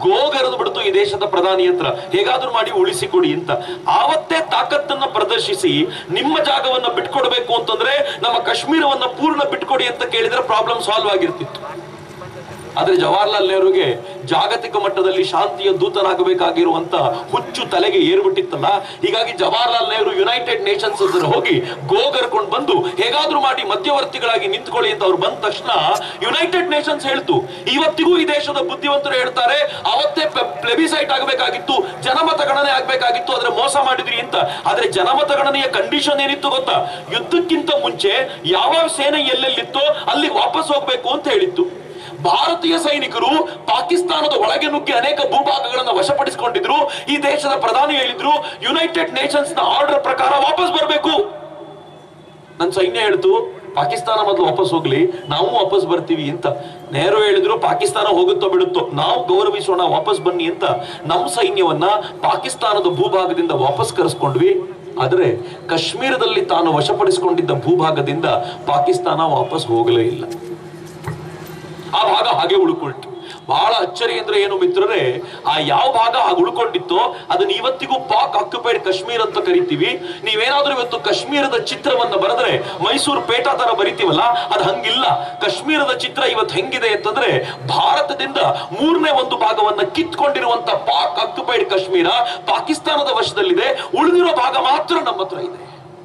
ಗೋಗರೆದು ಬಿಡ್ತು ಈ ದೇಶದ ಪ್ರಧಾನಿ ಹತ್ರ, ಹೇಗಾದ್ರೂ ಮಾಡಿ ಉಳಿಸಿಕೊಡಿ ಅಂತ. ಆವತ್ತೇ ತಾಕತ್ತನ್ನ ಪ್ರದರ್ಶಿಸಿ ನಿಮ್ಮ ಜಾಗವನ್ನ ಬಿಟ್ಕೊಡ್ಬೇಕು ಅಂತಂದ್ರೆ ನಮ್ಮ ಕಾಶ್ಮೀರವನ್ನ ಪೂರ್ಣ ಬಿಟ್ಕೊಡಿ ಅಂತ ಕೇಳಿದ್ರೆ ಪ್ರಾಬ್ಲಮ್ ಸಾಲ್ವ್ ಆಗಿರ್ತಿತ್ತು. ಆದ್ರೆ ಜವಾಹರ್ಲಾಲ್ ನೆಹರುಗೆ ಜಾಗತಿಕ ಮಟ್ಟದಲ್ಲಿ ಶಾಂತಿಯ ದೂತನಾಗಬೇಕಾಗಿರುವಂತ ಹುಚ್ಚು ತಲೆಗೆ ಏರ್ಬಿಟ್ಟಿತ್ತಲ್ಲ. ಹೀಗಾಗಿ ಜವಾಹರ್ಲಾಲ್ ನೆಹರು ಯುನೈಟೆಡ್ ನೇಷನ್ಸ್ ಹೋಗಿ ಗೋಗರ್ಕೊಂಡು ಬಂದು ಹೇಗಾದ್ರೂ ಮಾಡಿ ಮಧ್ಯವರ್ತಿಗಳಾಗಿ ನಿಂತ್ಕೊಳ್ಳಿ ಅಂತ ಅವ್ರು ಬಂದ ತಕ್ಷಣ ಯುನೈಟೆಡ್ ನೇಷನ್ಸ್ ಹೇಳ್ತು, ಇವತ್ತಿಗೂ ಈ ದೇಶದ ಬುದ್ಧಿವಂತರು ಹೇಳ್ತಾರೆ ಅವತ್ತೇ ಪ್ಲೆಬಿಸೈಟ್ ಆಗಬೇಕಾಗಿತ್ತು, ಜನಮತ ಗಣನೆ ಆಗ್ಬೇಕಾಗಿತ್ತು, ಆದ್ರೆ ಮೋಸ ಮಾಡಿದ್ರಿ ಅಂತ. ಆದ್ರೆ ಜನಮತ ಗಣನೆಯ ಕಂಡೀಷನ್ ಏನಿತ್ತು ಗೊತ್ತಾ? ಯುದ್ಧಕ್ಕಿಂತ ಮುಂಚೆ ಯಾವ ಸೇನೆ ಎಲ್ಲೆಲ್ಲಿತ್ತೋ ಅಲ್ಲಿ ವಾಪಸ್ ಹೋಗ್ಬೇಕು ಅಂತ ಹೇಳಿತ್ತು. ಭಾರತೀಯ ಸೈನಿಕರು ಪಾಕಿಸ್ತಾನದ ಒಳಗೆ ನುಗ್ಗಿ ಅನೇಕ ಭೂಭಾಗಗಳನ್ನು ವಶಪಡಿಸಿಕೊಂಡಿದ್ರು. ಈ ದೇಶದ ಪ್ರಧಾನಿ ಹೇಳಿದ್ರು ಯುನೈಟೆಡ್ ನೇಷನ್ಸ್ ನ ಆರ್ಡರ್ ಪ್ರಕಾರ ವಾಪಸ್ ಬರಬೇಕು. ನನ್ನ ಸೈನ್ಯ ಹೇಳ್ತು ಪಾಕಿಸ್ತಾನ ಮೊದಲು ವಾಪಸ್ ಹೋಗ್ಲಿ, ನಾವು ವಾಪಸ್ ಬರ್ತೀವಿ ಅಂತ. ನೆಹರು ಹೇಳಿದ್ರು ಪಾಕಿಸ್ತಾನ ಹೋಗುತ್ತೋ ಬಿಡುತ್ತೋ, ನಾವು ಗೌರವಿಸೋಣ, ವಾಪಸ್ ಬನ್ನಿ ಅಂತ. ನಮ್ಮ ಸೈನ್ಯವನ್ನ ಪಾಕಿಸ್ತಾನದ ಭೂಭಾಗದಿಂದ ವಾಪಸ್ ಕರೆಸ್ಕೊಂಡ್ವಿ. ಆದ್ರೆ ಕಾಶ್ಮೀರದಲ್ಲಿ ತಾನು ವಶಪಡಿಸಿಕೊಂಡಿದ್ದ ಭೂಭಾಗದಿಂದ ಪಾಕಿಸ್ತಾನ ವಾಪಸ್ ಹೋಗಲೇ ಇಲ್ಲ. ಆ ಭಾಗ ಹಾಗೆ ಉಳ್ಕೊಳ್ತು. ಬಹಳ ಅಚ್ಚರಿ ಅಂದ್ರೆ ಏನು ಮಿತ್ರರೇ, ಆ ಯಾವ ಭಾಗ ಹಾಗೆ ಉಳ್ಕೊಂಡಿತ್ತೋ ಅದನ್ನ ಇವತ್ತಿಗೂ ಪಾಕ್ ಆಕ್ಯುಪೈಡ್ ಕಾಶ್ಮೀರ ಅಂತ ಕರಿತೀವಿ. ನೀವೇನಾದ್ರೂ ಇವತ್ತು ಕಾಶ್ಮೀರದ ಚಿತ್ರವನ್ನ ಬರೆದ್ರೆ ಮೈಸೂರು ಪೇಟಾ ತರ ಬರಿತೀವಲ್ಲ, ಅದು ಹಂಗಿಲ್ಲ. ಕಾಶ್ಮೀರದ ಚಿತ್ರ ಇವತ್ತು ಹೆಂಗಿದೆ ಅಂತಂದ್ರೆ ಭಾರತದಿಂದ ಮೂರನೇ ಒಂದು ಭಾಗವನ್ನ ಕಿತ್ಕೊಂಡಿರುವಂತ ಪಾಕ್ ಆಕ್ಯುಪೈಡ್ ಕಾಶ್ಮೀರ ಪಾಕಿಸ್ತಾನದ ವಶದಲ್ಲಿದೆ, ಉಳಿದಿರೋ ಭಾಗ ಮಾತ್ರ ನಮ್ಮ ಹತ್ರ ಇದೆ.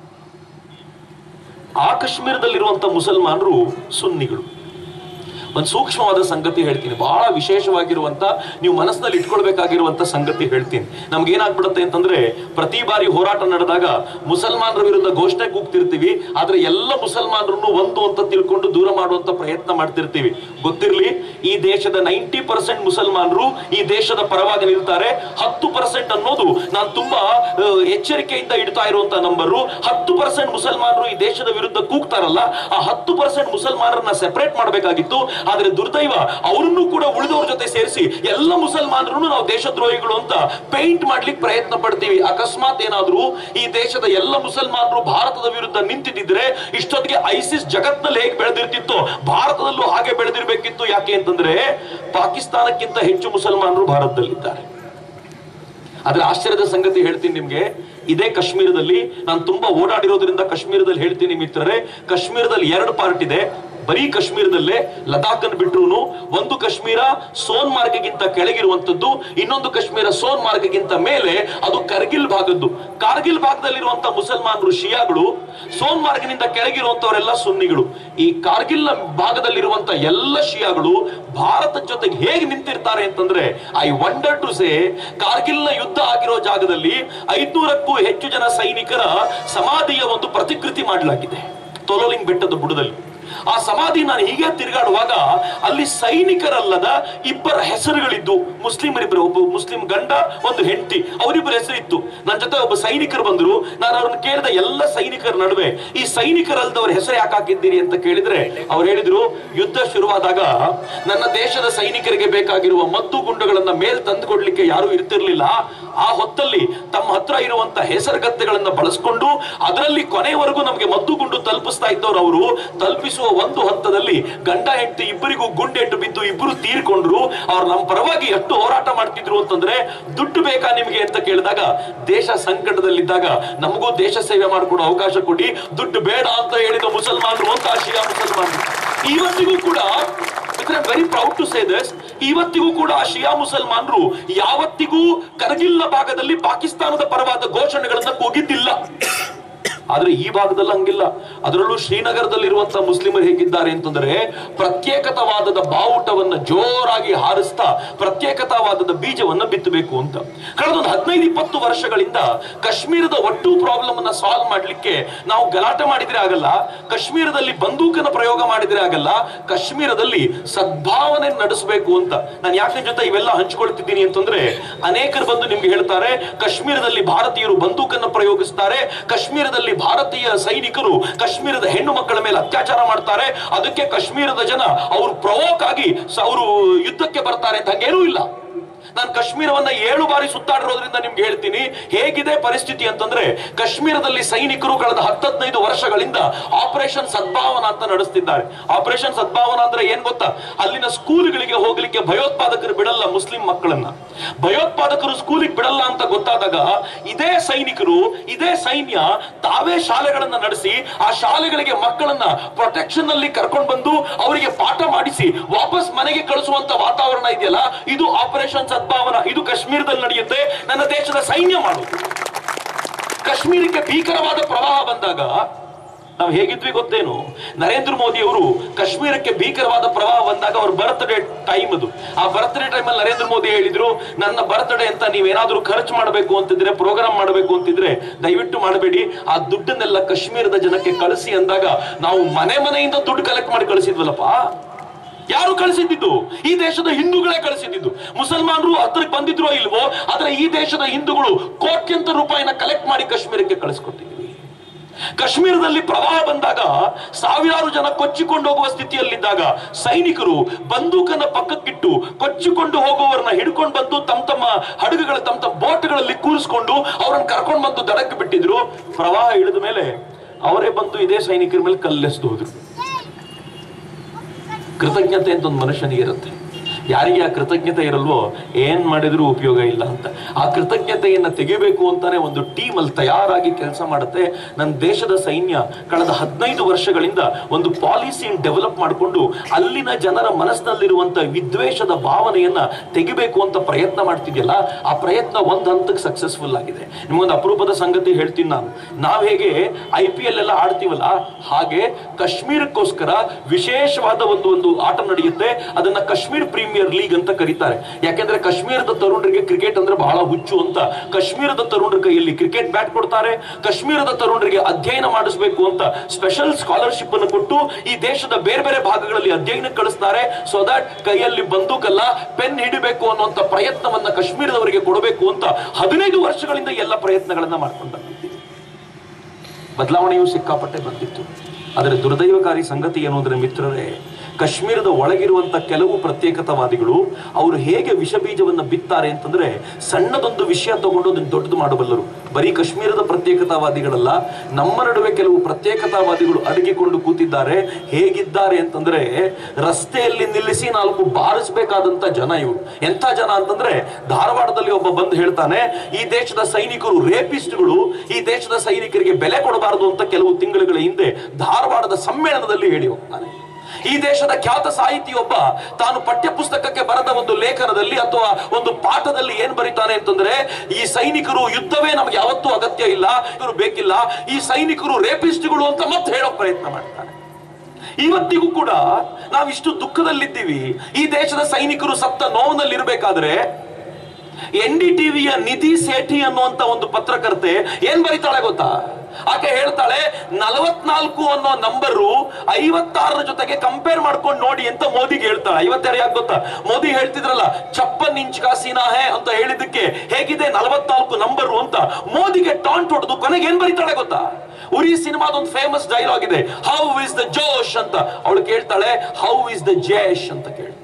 ಆ ಕಾಶ್ಮೀರದಲ್ಲಿರುವಂತ ಮುಸಲ್ಮಾನರು ಸುನ್ನಿಗಳು. ಒಂದು ಸೂಕ್ಷ್ಮವಾದ ಸಂಗತಿ ಹೇಳ್ತೀನಿ, ಬಹಳ ವಿಶೇಷವಾಗಿರುವಂತ, ನೀವು ಮನಸ್ಸಿನಲ್ಲಿ ಇಟ್ಕೊಳ್ಬೇಕಾಗಿರುವಂತ ಸಂಗತಿ ಹೇಳ್ತೀನಿ. ನಮ್ಗೆ ಏನಾಗ್ಬಿಡುತ್ತೆ ಅಂತಂದ್ರೆ ಪ್ರತಿ ಬಾರಿ ಹೋರಾಟ ನಡೆದಾಗ ಮುಸಲ್ಮಾನರ ವಿರುದ್ಧ ಘೋಷಣೆ ಕೂಗ್ತಿರ್ತೀವಿ, ಆದ್ರೆ ಎಲ್ಲ ಮುಸಲ್ಮಾನರನ್ನು ಒಂದು ಅಂತ ತಿಳ್ಕೊಂಡು ದೂರ ಮಾಡುವಂತ ಪ್ರಯತ್ನ ಮಾಡ್ತಿರ್ತೀವಿ. ಗೊತ್ತಿರ್ಲಿ, ಈ ದೇಶದ ನೈಂಟಿ ಪರ್ಸೆಂಟ್ ಮುಸಲ್ಮಾನರು ಈ ದೇಶದ ಪರವಾಗಿ ನಿಲ್ತಾರೆ. ಹತ್ತು ಪರ್ಸೆಂಟ್ ಅನ್ನೋದು ನಾನು ತುಂಬಾ ಎಚ್ಚರಿಕೆಯಿಂದ ಇಡ್ತಾ ಇರುವಂತ ನಂಬರು. ಹತ್ತು ಪರ್ಸೆಂಟ್ ಮುಸಲ್ಮಾನರು ಈ ದೇಶದ ವಿರುದ್ಧ ಕೂಗ್ತಾರಲ್ಲ, ಆ ಹತ್ತು ಪರ್ಸೆಂಟ್ ಮುಸಲ್ಮಾನರನ್ನ ಸೆಪರೇಟ್ ಮಾಡಬೇಕಾಗಿತ್ತು. ಆದ್ರೆ ದುರ್ದೈವ, ಅವರನ್ನು ಕೂಡ ಉಳಿದವ್ರ ಜೊತೆ ಸೇರಿಸಿ ಎಲ್ಲ ಮುಸಲ್ಮಾನರನ್ನು ನಾವು ದೇಶದ್ರೋಹಿಗಳು ಅಂತ ಪೇಂಟ್ ಮಾಡ್ಲಿಕ್ಕೆ ಪ್ರಯತ್ನ ಪಡ್ತೀವಿ. ಅಕಸ್ಮಾತ್ ಏನಾದ್ರೂ ಈ ದೇಶದ ಎಲ್ಲ ಮುಸಲ್ಮಾನರು ಭಾರತದ ವಿರುದ್ಧ ನಿಂತಿದ್ರೆ ಇಷ್ಟೊತ್ತಿಗೆ ಐಸಿಸ್ ಜಗತ್ನಲ್ಲಿ ಹೇಗೆ ಬೆಳೆದಿರ್ತಿತ್ತು, ಭಾರತದಲ್ಲೂ ಹಾಗೆ ಬೆಳೆದಿರ್ಬೇಕಿತ್ತು. ಯಾಕೆ ಅಂತಂದ್ರೆ ಪಾಕಿಸ್ತಾನಕ್ಕಿಂತ ಹೆಚ್ಚು ಮುಸಲ್ಮಾನರು ಭಾರತದಲ್ಲಿದ್ದಾರೆ. ಆದ್ರೆ ಆಶ್ಚರ್ಯದ ಸಂಗತಿ ಹೇಳ್ತೀನಿ ನಿಮ್ಗೆ, ಇದೇ ಕಾಶ್ಮೀರದಲ್ಲಿ ನಾನು ತುಂಬಾ ಓಡಾಡಿರೋದ್ರಿಂದ ಕಾಶ್ಮೀರದಲ್ಲಿ ಹೇಳ್ತೀನಿ ಮಿತ್ರರೇ, ಕಾಶ್ಮೀರದಲ್ಲಿ ಎರಡು ಪಾರ್ಟ್ ಇದೆ. ಬರೀ ಕಾಶ್ಮೀರದಲ್ಲೇ ಲದಾಖ್ ಅನ್ನು ಬಿಟ್ರು ಒಂದು ಕಾಶ್ಮೀರ ಸೋನ್ ಮಾರ್ಗ್ಗಿಂತ ಕೆಳಗಿರುವಂತದ್ದು, ಇನ್ನೊಂದು ಕಾಶ್ಮೀರ ಸೋನ್ ಮಾರ್ಗ್ಗಿಂತ ಮೇಲೆ, ಅದು ಕಾರ್ಗಿಲ್ ಭಾಗದ್ದು. ಕಾರ್ಗಿಲ್ ಭಾಗದಲ್ಲಿರುವಂತಹ ಮುಸಲ್ಮಾನರು ಶಿಯಾಗಳು, ಸೋನ್ ಮಾರ್ಗ್ನಿಂದ ಕೆಳಗಿರುವಂತವರೆಲ್ಲ ಸುನ್ನಿಗಳು. ಈ ಕಾರ್ಗಿಲ್ ಭಾಗದಲ್ಲಿರುವಂತ ಎಲ್ಲ ಶಿಯಾಗಳು ಭಾರತದ ಜೊತೆಗೆ ಹೇಗೆ ನಿಂತಿರ್ತಾರೆ ಅಂತಂದ್ರೆ, I wonder to say, Kargil ನ ಯುದ್ಧ ಆಗಿರೋ ಜಾಗದಲ್ಲಿ ಐದ್ನೂರಕ್ಕೂ ಹೆಚ್ಚು ಜನ ಸೈನಿಕರ ಸಮಾಧಿಯ ಒಂದು ಪ್ರತಿಕೃತಿ ಮಾಡಲಾಗಿದೆ ತೊಲೋಲಿಂಗ್ ಬೆಟ್ಟದ ಬುಡದಲ್ಲಿ. ಆ ಸಮಾಧಿ ನಾನು ಹೀಗೆ ತಿರುಗಾಡುವಾಗ ಅಲ್ಲಿ ಸೈನಿಕರಲ್ಲದ ಇಬ್ಬರ ಹೆಸರುಗಳಿದ್ದು, ಮುಸ್ಲಿಮರಿಬ್ಬರು, ಒಬ್ಬ ಮುಸ್ಲಿಂ ಗಂಡ ಒಂದು ಹೆಂಡತಿ, ಅವರಿಬ್ಬರ ಹೆಸರಿತ್ತು. ನನ್ನ ಜೊತೆ ಒಬ್ಬ ಸೈನಿಕರು ಬಂದ್ರು. ನಾನು ಅವ್ರನ್ನ ಕೇಳಿದ, ಎಲ್ಲ ಸೈನಿಕರ ನಡುವೆ ಈ ಸೈನಿಕರಲ್ಲದವ್ರ ಹೆಸರು ಯಾಕೆ ಹಾಕಿದ್ದೀರಿ ಅಂತ ಕೇಳಿದ್ರೆ ಅವ್ರು ಹೇಳಿದ್ರು, ಯುದ್ಧ ಶುರುವಾದಾಗ ನನ್ನ ದೇಶದ ಸೈನಿಕರಿಗೆ ಬೇಕಾಗಿರುವ ಮದ್ದು ಗುಂಡುಗಳನ್ನ ಮೇಲ್ ತಂದು ಕೊಡ್ಲಿಕ್ಕೆ ಯಾರು ಇರ್ತಿರ್ಲಿಲ್ಲ. ಆ ಹೊತ್ತಲ್ಲಿ ತಮ್ಮ ಹತ್ರ ಇರುವಂತ ಹೆಸರುಗತ್ತೆಗಳನ್ನ ಬಳಸ್ಕೊಂಡು ಅದರಲ್ಲಿ ಕೊನೆಯವರೆಗೂ ನಮಗೆ ಮದ್ದು ಗುಂಡು ತಲುಪಿಸ್ತಾ ಇದ್ದವ್ರು. ಅವರು ತಲುಪಿಸುವ ಒಂದು ಹಂತದಲ್ಲಿ ಗಂಡ ಹೆಂಡತಿ ಇಬ್ಬರಿಗೂ ಗುಂಡೆಟ್ಟು ಬಿದ್ದು ಇಬ್ಬರು ತೀರ್ಕೊಂಡ್ರು. ಅವ್ರು ನಮ್ಮ ಪರವಾಗಿ ಎಷ್ಟು ಹೋರಾಟ ಮಾಡ್ತಿದ್ರು ಅಂತಂದ್ರೆ, ದುಡ್ಡು ಬೇಕಾ ನಿಮಗೆ ಅಂತ ಕೇಳಿದಾಗ, ದೇಶ ಸಂಕಟದಲ್ಲಿದ್ದಾಗ ನಮಗೂ ದೇಶ ಸೇವೆ ಮಾಡಿಕೊಡೋ ಅವಕಾಶ ಕೊಡಿ, ದುಡ್ಡು ಬೇಡ ಅಂತ ಹೇಳಿದ ಮುಸಲ್ಮಾನರು ಅಂತ ಶಿಯಾ ಮುಸಲ್ಮಾನರು. ಇವತ್ತಿಗೂ ಕೂಡ very proud to say this, ಇವತ್ತಿಗೂ ಕೂಡ ಆ ಶಿಯಾ ಮುಸಲ್ಮಾನರು ಯಾವತ್ತಿಗೂ ಕಾರ್ಗಿಲ್ ಭಾಗದಲ್ಲಿ ಪಾಕಿಸ್ತಾನದ ಪರವಾದ ಘೋಷಣೆಗಳನ್ನ ಕೂಗಿದ್ದಿಲ್ಲ. ಆದ್ರೆ ಈ ಭಾಗದಲ್ಲಿ ಹಂಗಿಲ್ಲ. ಅದರಲ್ಲೂ ಶ್ರೀನಗರದಲ್ಲಿರುವಂತಹ ಮುಸ್ಲಿಮರು ಹೇಗಿದ್ದಾರೆ ಅಂತಂದ್ರೆ, ಪ್ರತ್ಯೇಕತಾವಾದದ ಬಾವುಟವನ್ನ ಜೋರಾಗಿ ಹಾರಿಸ್ತಾ ಪ್ರತ್ಯೇಕತಾವಾದದ ಬೀಜವನ್ನ ಬಿತ್ತಬೇಕು ಅಂತ. ಕಳೆದೊಂದು ಹದಿನೈದು ಇಪ್ಪತ್ತು ವರ್ಷಗಳಿಂದ ಕಾಶ್ಮೀರದ ಒಟ್ಟು ಪ್ರಾಬ್ಲಮ್ ಅನ್ನ ಸಾಲ್ವ್ ಮಾಡ್ಲಿಕ್ಕೆ ನಾವು ಗಲಾಟೆ ಮಾಡಿದ್ರೆ ಆಗಲ್ಲ, ಕಾಶ್ಮೀರದಲ್ಲಿ ಬಂದೂಕನ ಪ್ರಯೋಗ ಮಾಡಿದ್ರೆ ಆಗಲ್ಲ, ಕಾಶ್ಮೀರದಲ್ಲಿ ಸದ್ಭಾವನೆ ನಡೆಸಬೇಕು ಅಂತ. ನಾನು ಯಾಕೆ ಜೊತೆ ಇವೆಲ್ಲ ಹಂಚಿಕೊಳ್ತಿದ್ದೀನಿ ಅಂತಂದ್ರೆ, ಅನೇಕರು ಬಂದು ನಿಮ್ಗೆ ಹೇಳ್ತಾರೆ ಕಾಶ್ಮೀರದಲ್ಲಿ ಭಾರತೀಯರು ಬಂದೂಕನ್ನು ಪ್ರಯೋಗಿಸ್ತಾರೆ, ಕಾಶ್ಮೀರದಲ್ಲಿ ಭಾರತೀಯ ಸೈನಿಕರು ಕಾಶ್ಮೀರದ ಹೆಣ್ಣು ಮಕ್ಕಳ ಮೇಲೆ ಅತ್ಯಾಚಾರ ಮಾಡ್ತಾರೆ, ಅದಕ್ಕೆ ಕಾಶ್ಮೀರದ ಜನ ಅವರು ಪ್ರವೋಕ್ ಆಗಿ ಅವರು ಯುದ್ಧಕ್ಕೆ ಬರ್ತಾರೆ ಅಂತ. ಹಂಗೇನೂ ಇಲ್ಲ. ನಾನು ಕಾಶ್ಮೀರವನ್ನ ಏಳು ಬಾರಿ ಸುತ್ತಾಡಿರೋದ್ರಿಂದ ನಿಮ್ಗೆ ಹೇಳ್ತೀನಿ ಹೇಗಿದೆ ಪರಿಸ್ಥಿತಿ ಅಂತಂದ್ರೆ, ಕಾಶ್ಮೀರದಲ್ಲಿ ಸೈನಿಕರು ಕಳೆದ ಹತ್ತದೈದು ವರ್ಷಗಳಿಂದ ಆಪರೇಷನ್ ಸದ್ಭಾವನಾ ಅಂತ ನಡೆಸ್ತಿದ್ದಾರೆ. ಆಪರೇಷನ್ ಸದ್ಭಾವನಾ ಅಂದ್ರೆ ಏನ್ ಗೊತ್ತಾ? ಅಲ್ಲಿನ ಸ್ಕೂಲ್ಗಳಿಗೆ ಹೋಗ್ಲಿಕ್ಕೆ ಭಯೋತ್ಪಾದಕರು ಬಿಡಲ್ಲ ಮುಸ್ಲಿಂ ಮಕ್ಕಳನ್ನ. ಭಯೋತ್ಪಾದಕರು ಸ್ಕೂಲಿಗೆ ಬಿಡಲ್ಲ ಅಂತ ಗೊತ್ತಾದಾಗ ಇದೇ ಸೈನಿಕರು, ಇದೇ ಸೈನ್ಯ ತಾವೇ ಶಾಲೆಗಳನ್ನ ನಡೆಸಿ ಆ ಶಾಲೆಗಳಿಗೆ ಮಕ್ಕಳನ್ನ ಪ್ರೊಟೆಕ್ಷನ್ ನಲ್ಲಿ ಕರ್ಕೊಂಡು ಬಂದು ಅವರಿಗೆ ಪಾಠ ಮಾಡಿಸಿ ವಾಪಸ್ ಮನೆಗೆ ಕಳಿಸುವಂತ ವಾತಾವರಣ ಇದೆಯಲ್ಲ, ಇದು ಆಪರೇಷನ್ ಸದ್ಭಾವನಾ. ಇದು ಕಾಶ್ಮೀರದಲ್ಲಿ ನಡೆಯುತ್ತೆ. ನನ್ನ ದೇಶದ ಸೈನ್ಯ ಮಾಡುವುದು. ಕಾಶ್ಮೀರಕ್ಕೆ ಭೀಕರವಾದ ಪ್ರವಾಹ ಬಂದಾಗ ನಾವು ಹೇಗಿದ್ವಿ ಗೊತ್ತೇನು? ನರೇಂದ್ರ ಮೋದಿ ಅವರು ಕಾಶ್ಮೀರಕ್ಕೆ ಭೀಕರವಾದ ಪ್ರವಾಹ ಬಂದಾಗ ಅವ್ರ ಬರ್ತ್ಡೇ ಟೈಮ್ ಅದು. ಆ ಬರ್ತ್ಡೇ ಟೈಮ್ ಅಲ್ಲಿ ನರೇಂದ್ರ ಮೋದಿ ಹೇಳಿದ್ರು, ನನ್ನ ಬರ್ತ್ಡೇ ಅಂತ ನೀವೇನಾದ್ರೂ ಖರ್ಚು ಮಾಡಬೇಕು ಅಂತಿದ್ರೆ, ಪ್ರೋಗ್ರಾಮ್ ಮಾಡಬೇಕು ಅಂತಿದ್ರೆ ದಯವಿಟ್ಟು ಮಾಡಬೇಡಿ, ಆ ದುಡ್ಡನ್ನೆಲ್ಲ ಕಾಶ್ಮೀರದ ಜನಕ್ಕೆ ಕಳಿಸಿ ಅಂದಾಗ ನಾವು ಮನೆ ಮನೆಯಿಂದ ದುಡ್ಡು ಕಲೆಕ್ಟ್ ಮಾಡಿ ಕಳಿಸಿದ್ವಲ್ಲಪ್ಪ. ಯಾರು ಕಳಿಸಿದ್ದು? ಈ ದೇಶದ ಹಿಂದೂಗಳೇ ಕಳಿಸಿದ್ದು. ಮುಸಲ್ಮಾನರು ಹತ್ರಕ್ಕೆ ಬಂದಿದ್ರೋ ಇಲ್ವೋ, ಆದ್ರೆ ಈ ದೇಶದ ಹಿಂದೂಗಳು ಕೋಟ್ಯಂತರ ರೂಪಾಯಿನ ಕಲೆಕ್ಟ್ ಮಾಡಿ ಕಾಶ್ಮೀರಕ್ಕೆ ಕಳಿಸ್ಕೊಟ್ಟಿದ್ವಿ. ಕಾಶ್ಮೀರದಲ್ಲಿ ಪ್ರವಾಹ ಬಂದಾಗ ಸಾವಿರಾರು ಜನ ಕೊಚ್ಚಿಕೊಂಡು ಹೋಗುವ ಸ್ಥಿತಿಯಲ್ಲಿದ್ದಾಗ ಸೈನಿಕರು ಬಂದೂಕನ್ನ ಪಕ್ಕಕ್ಕಿಟ್ಟು ಕೊಚ್ಚಿಕೊಂಡು ಹೋಗುವವರನ್ನ ಹಿಡ್ಕೊಂಡು ಬಂದು ತಮ್ಮ ತಮ್ಮ ಹಡಗುಗಳ ತಮ್ಮ ತಮ್ಮ ಬೋಟ್ಗಳಲ್ಲಿ ಕೂರಿಸ್ಕೊಂಡು ಅವರನ್ನು ಕರ್ಕೊಂಡು ಬಂದು ದಡಕ್ಕೆ ಬಿಟ್ಟಿದ್ರು. ಪ್ರವಾಹ ಇಳಿದ ಮೇಲೆ ಅವರೇ ಬಂದು ಇದೇ ಸೈನಿಕರ ಮೇಲೆ ಕಲ್ಲೆಸ್ದು ಹೋದ್ರು. ಕೃತಜ್ಞತೆ ಅಂತ ಒಂದು ಮನುಷ್ಯನಿಗೆ ಇರುತ್ತೆ. ಯಾರಿಗೆ ಆ ಕೃತಜ್ಞತೆ ಇರಲ್ವೋ ಏನ್ ಮಾಡಿದ್ರೂ ಉಪಯೋಗ ಇಲ್ಲ ಅಂತ. ಆ ಕೃತಜ್ಞತೆಯನ್ನ ತೆಗಿಬೇಕು ಅಂತಾನೆ ಒಂದು ಟೀಮ್ ಅಲ್ಲಿ ತಯಾರಾಗಿ ಕೆಲಸ ಮಾಡುತ್ತೆ. ನನ್ನ ದೇಶದ ಸೈನ್ಯ ಕಳೆದ ಹದಿನೈದು ವರ್ಷಗಳಿಂದ ಒಂದು ಪಾಲಿಸಿ ಡೆವಲಪ್ ಮಾಡಿಕೊಂಡು ಅಲ್ಲಿನ ಜನರ ಮನಸ್ಸಿನಲ್ಲಿರುವಂತ ವಿದ್ವೇಷದ ಭಾವನೆಯನ್ನ ತೆಗಿಬೇಕು ಅಂತ ಪ್ರಯತ್ನ ಮಾಡ್ತಿದ್ಯಲ್ಲ, ಆ ಪ್ರಯತ್ನ ಒಂದ್ ಹಂತಕ್ಕೆ ಸಕ್ಸಸ್ಫುಲ್ ಆಗಿದೆ. ನಿಮಗೊಂದು ಅಪರೂಪದ ಸಂಗತಿ ಹೇಳ್ತೀನಿ ನಾನು. ನಾವ್ ಹೇಗೆ ಐ ಪಿ ಎಲ್ ಎಲ್ಲ ಆಡ್ತೀವಲ್ಲ, ಹಾಗೆ ಕಾಶ್ಮೀರಕ್ಕೋಸ್ಕರ ವಿಶೇಷವಾದ ಒಂದು ಒಂದು ಆಟ ನಡೆಯುತ್ತೆ. ಅದನ್ನ ಕಾಶ್ಮೀರ್ ಪ್ರೀಮಿಯರ್ ಲೀಗ್ ಅಂತ ಕರೀತಾರೆ. ಯಾಕೆಂದ್ರೆ ಕಾಶ್ಮೀರದ ತರುಣರಿಗೆ ಕ್ರಿಕೆಟ್ ಅಂದ್ರೆ ಬಹಳ ಹುಚ್ಚು ಅಂತ ಕಾಶ್ಮೀರದ ತರುಣರ ಕೈಯಲ್ಲಿ ಕ್ರಿಕೆಟ್ ಬ್ಯಾಟ್ ಕೊಡ್ತಾರೆ. ಕಾಶ್ಮೀರದ ತರುಣರಿಗೆ ಅಧ್ಯಯನ ಮಾಡಿಸಬೇಕು ಅಂತ ಸ್ಪೆಷಲ್ ಸ್ಕಾಲರ್ಶಿಪ್ ಅನ್ನು ಕೊಟ್ಟು ಈ ದೇಶದ ಬೇರೆ ಬೇರೆ ಭಾಗಗಳಲ್ಲಿ ಅಧ್ಯಯನ ಕಳಿಸ್ತಾರೆ. ಸೊ ದಟ್ ಕೈಯಲ್ಲಿ ಬಂದೂಕಲ್ಲ ಪೆನ್ ಹಿಡಿಬೇಕು ಅನ್ನುವಂತ ಪ್ರಯತ್ನವನ್ನ ಕಾಶ್ಮೀರದವರಿಗೆ ಕೊಡಬೇಕು ಅಂತ ಹದಿನೈದು ವರ್ಷಗಳಿಂದ ಎಲ್ಲ ಪ್ರಯತ್ನಗಳನ್ನ ಮಾಡ್ಕೊಂಡು ಬಂದಿದ್ದೀವಿ. ಬದಲಾವಣೆಯೂ ಸಿಕ್ಕಾಪಟ್ಟೆ ಬಂದಿತ್ತು. ಆದರೆ ದುರ್ದೈವಕಾರಿ ಸಂಗತಿ ಏನು ಅಂದ್ರೆ ಮಿತ್ರರೇ, ಕಾಶ್ಮೀರದ ಒಳಗಿರುವಂತ ಕೆಲವು ಪ್ರತ್ಯೇಕತಾವಾದಿಗಳು ಅವರು ಹೇಗೆ ವಿಷ ಬೀಜವನ್ನ ಬಿತ್ತಾರೆ ಅಂತಂದ್ರೆ, ಸಣ್ಣದೊಂದು ವಿಷಯ ತಗೊಂಡು ಅದನ್ನು ದೊಡ್ಡದು ಮಾಡಬಲ್ಲರು. ಬರೀ ಕಾಶ್ಮೀರದ ಪ್ರತ್ಯೇಕತಾವಾದಿಗಳಲ್ಲ, ನಮ್ಮ ನಡುವೆ ಕೆಲವು ಪ್ರತ್ಯೇಕತಾವಾದಿಗಳು ಅಡಗಿಕೊಂಡು ಕೂತಿದ್ದಾರೆ. ಹೇಗಿದ್ದಾರೆ ಅಂತಂದ್ರೆ, ರಸ್ತೆಯಲ್ಲಿ ನಿಲ್ಲಿಸಿ ನಾಲ್ಕು ಬಾರಿಸಬೇಕಾದಂತ ಜನ ಇವರು. ಎಂಥ ಜನ ಅಂತಂದ್ರೆ, ಧಾರವಾಡದಲ್ಲಿ ಒಬ್ಬ ಬಂದು ಹೇಳ್ತಾನೆ, ಈ ದೇಶದ ಸೈನಿಕರು ರೇಪಿಸ್ಟ್ಗಳು, ಈ ದೇಶದ ಸೈನಿಕರಿಗೆ ಬೆಲೆ ಕೊಡಬಾರದು ಅಂತ ಕೆಲವು ತಿಂಗಳುಗಳ ಹಿಂದೆ ಧಾರವಾಡದ ಸಮ್ಮೇಳನದಲ್ಲಿ ಹೇಳಿ ಹೋಗ್ತಾನೆ. ಈ ದೇಶದ ಖ್ಯಾತ ಸಾಹಿತಿಯೊಬ್ಬ ತಾನು ಪಠ್ಯ ಪುಸ್ತಕಕ್ಕೆ ಬರೆದ ಒಂದು ಲೇಖನದಲ್ಲಿ ಅಥವಾ ಒಂದು ಪಾಠದಲ್ಲಿ ಏನ್ ಬರೀತಾನೆ ಅಂತಂದ್ರೆ, ಈ ಸೈನಿಕರು ಯುದ್ಧವೇ ನಮಗೆ ಯಾವತ್ತೂ ಅಗತ್ಯ ಇಲ್ಲ, ಇವರು ಬೇಕಿಲ್ಲ, ಈ ಸೈನಿಕರು ರೇಪಿಸ್ಟ್ಗಳು ಅಂತ ಮತ್ತೆ ಹೇಳೋ ಪ್ರಯತ್ನ ಮಾಡ್ತಾನೆ. ಇವತ್ತಿಗೂ ಕೂಡ ನಾವಿಷ್ಟು ದುಃಖದಲ್ಲಿದ್ದೀವಿ. ಈ ದೇಶದ ಸೈನಿಕರು ಸತ್ತ ನೋವಿನಲ್ಲಿ ಇರಬೇಕಾದ್ರೆ ಎನ್ ಡಿ ಟಿವಿಯ ನಿಧಿ ಸೇಠಿ ಅನ್ನುವಂತ ಒಂದು ಪತ್ರಕರ್ತೆ ಏನ್ ಬರೀತಾಳೆ ಗೊತ್ತಾ? ಆಕೆ ಹೇಳ್ತಾಳೆ, ನಲವತ್ನಾಲ್ಕು ಅನ್ನೋ ನಂಬರು ಐವತ್ತಾರರ ಜೊತೆಗೆ ಕಂಪೇರ್ ಮಾಡ್ಕೊಂಡು ನೋಡಿ ಅಂತ ಮೋದಿಗೆ ಹೇಳ್ತಾಳೆ. ಐವತ್ತಾರು ಯಾಕೆ ಗೊತ್ತಾ? ಮೋದಿ ಹೇಳ್ತಿದ್ರಲ್ಲ ಛಪ್ಪನ್ ಇಂಚ್ ಕಾ ಸೀನಾ ಹೇ ಅಂತ ಹೇಳಿದಕ್ಕೆ ಹೇಗಿದೆ ನಲವತ್ನಾಲ್ಕು ನಂಬರು ಅಂತ ಮೋದಿಗೆ ಟಾಂಟ್ ಹೊಡೆದು ಕೊನೆಗೆ ಏನ್ ಬರೀತಾಳೆ ಗೊತ್ತಾ? ಉರಿ ಸಿನಿಮಾದ ಒಂದು ಫೇಮಸ್ ಡೈಲಾಗ್ ಇದೆ, ಹೌ ಇಸ್ ದ ಜೋಶ್ ಅಂತ. ಅವಳು ಕೇಳ್ತಾಳೆ, ಹೌ ಇಸ್ ದ ಜೇಶ್ ಅಂತ ಕೇಳ್ತಾಳೆ.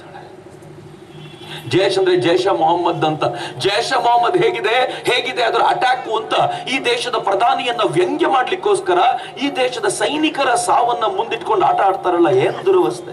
ಜೈಶ್ ಅಂದ್ರೆ ಜೈಷ ಮೊಹಮ್ಮದ್ ಅಂತ. ಜೈಷ ಮೊಹಮ್ಮದ್ ಹೇಗಿದೆ ಹೇಗಿದೆ ಅದರ ಅಟ್ಯಾಕ್ ಅಂತ ಈ ದೇಶದ ಪ್ರಧಾನಿಯನ್ನ ವ್ಯಂಗ್ಯ ಮಾಡ್ಲಿಕ್ಕೋಸ್ಕರ ಈ ದೇಶದ ಸೈನಿಕರ ಸಾವನ್ನ ಮುಂದಿಟ್ಕೊಂಡು ಆಟ ಆಡ್ತಾರಲ್ಲ, ಏನು ದುರವಸ್ಥೆ.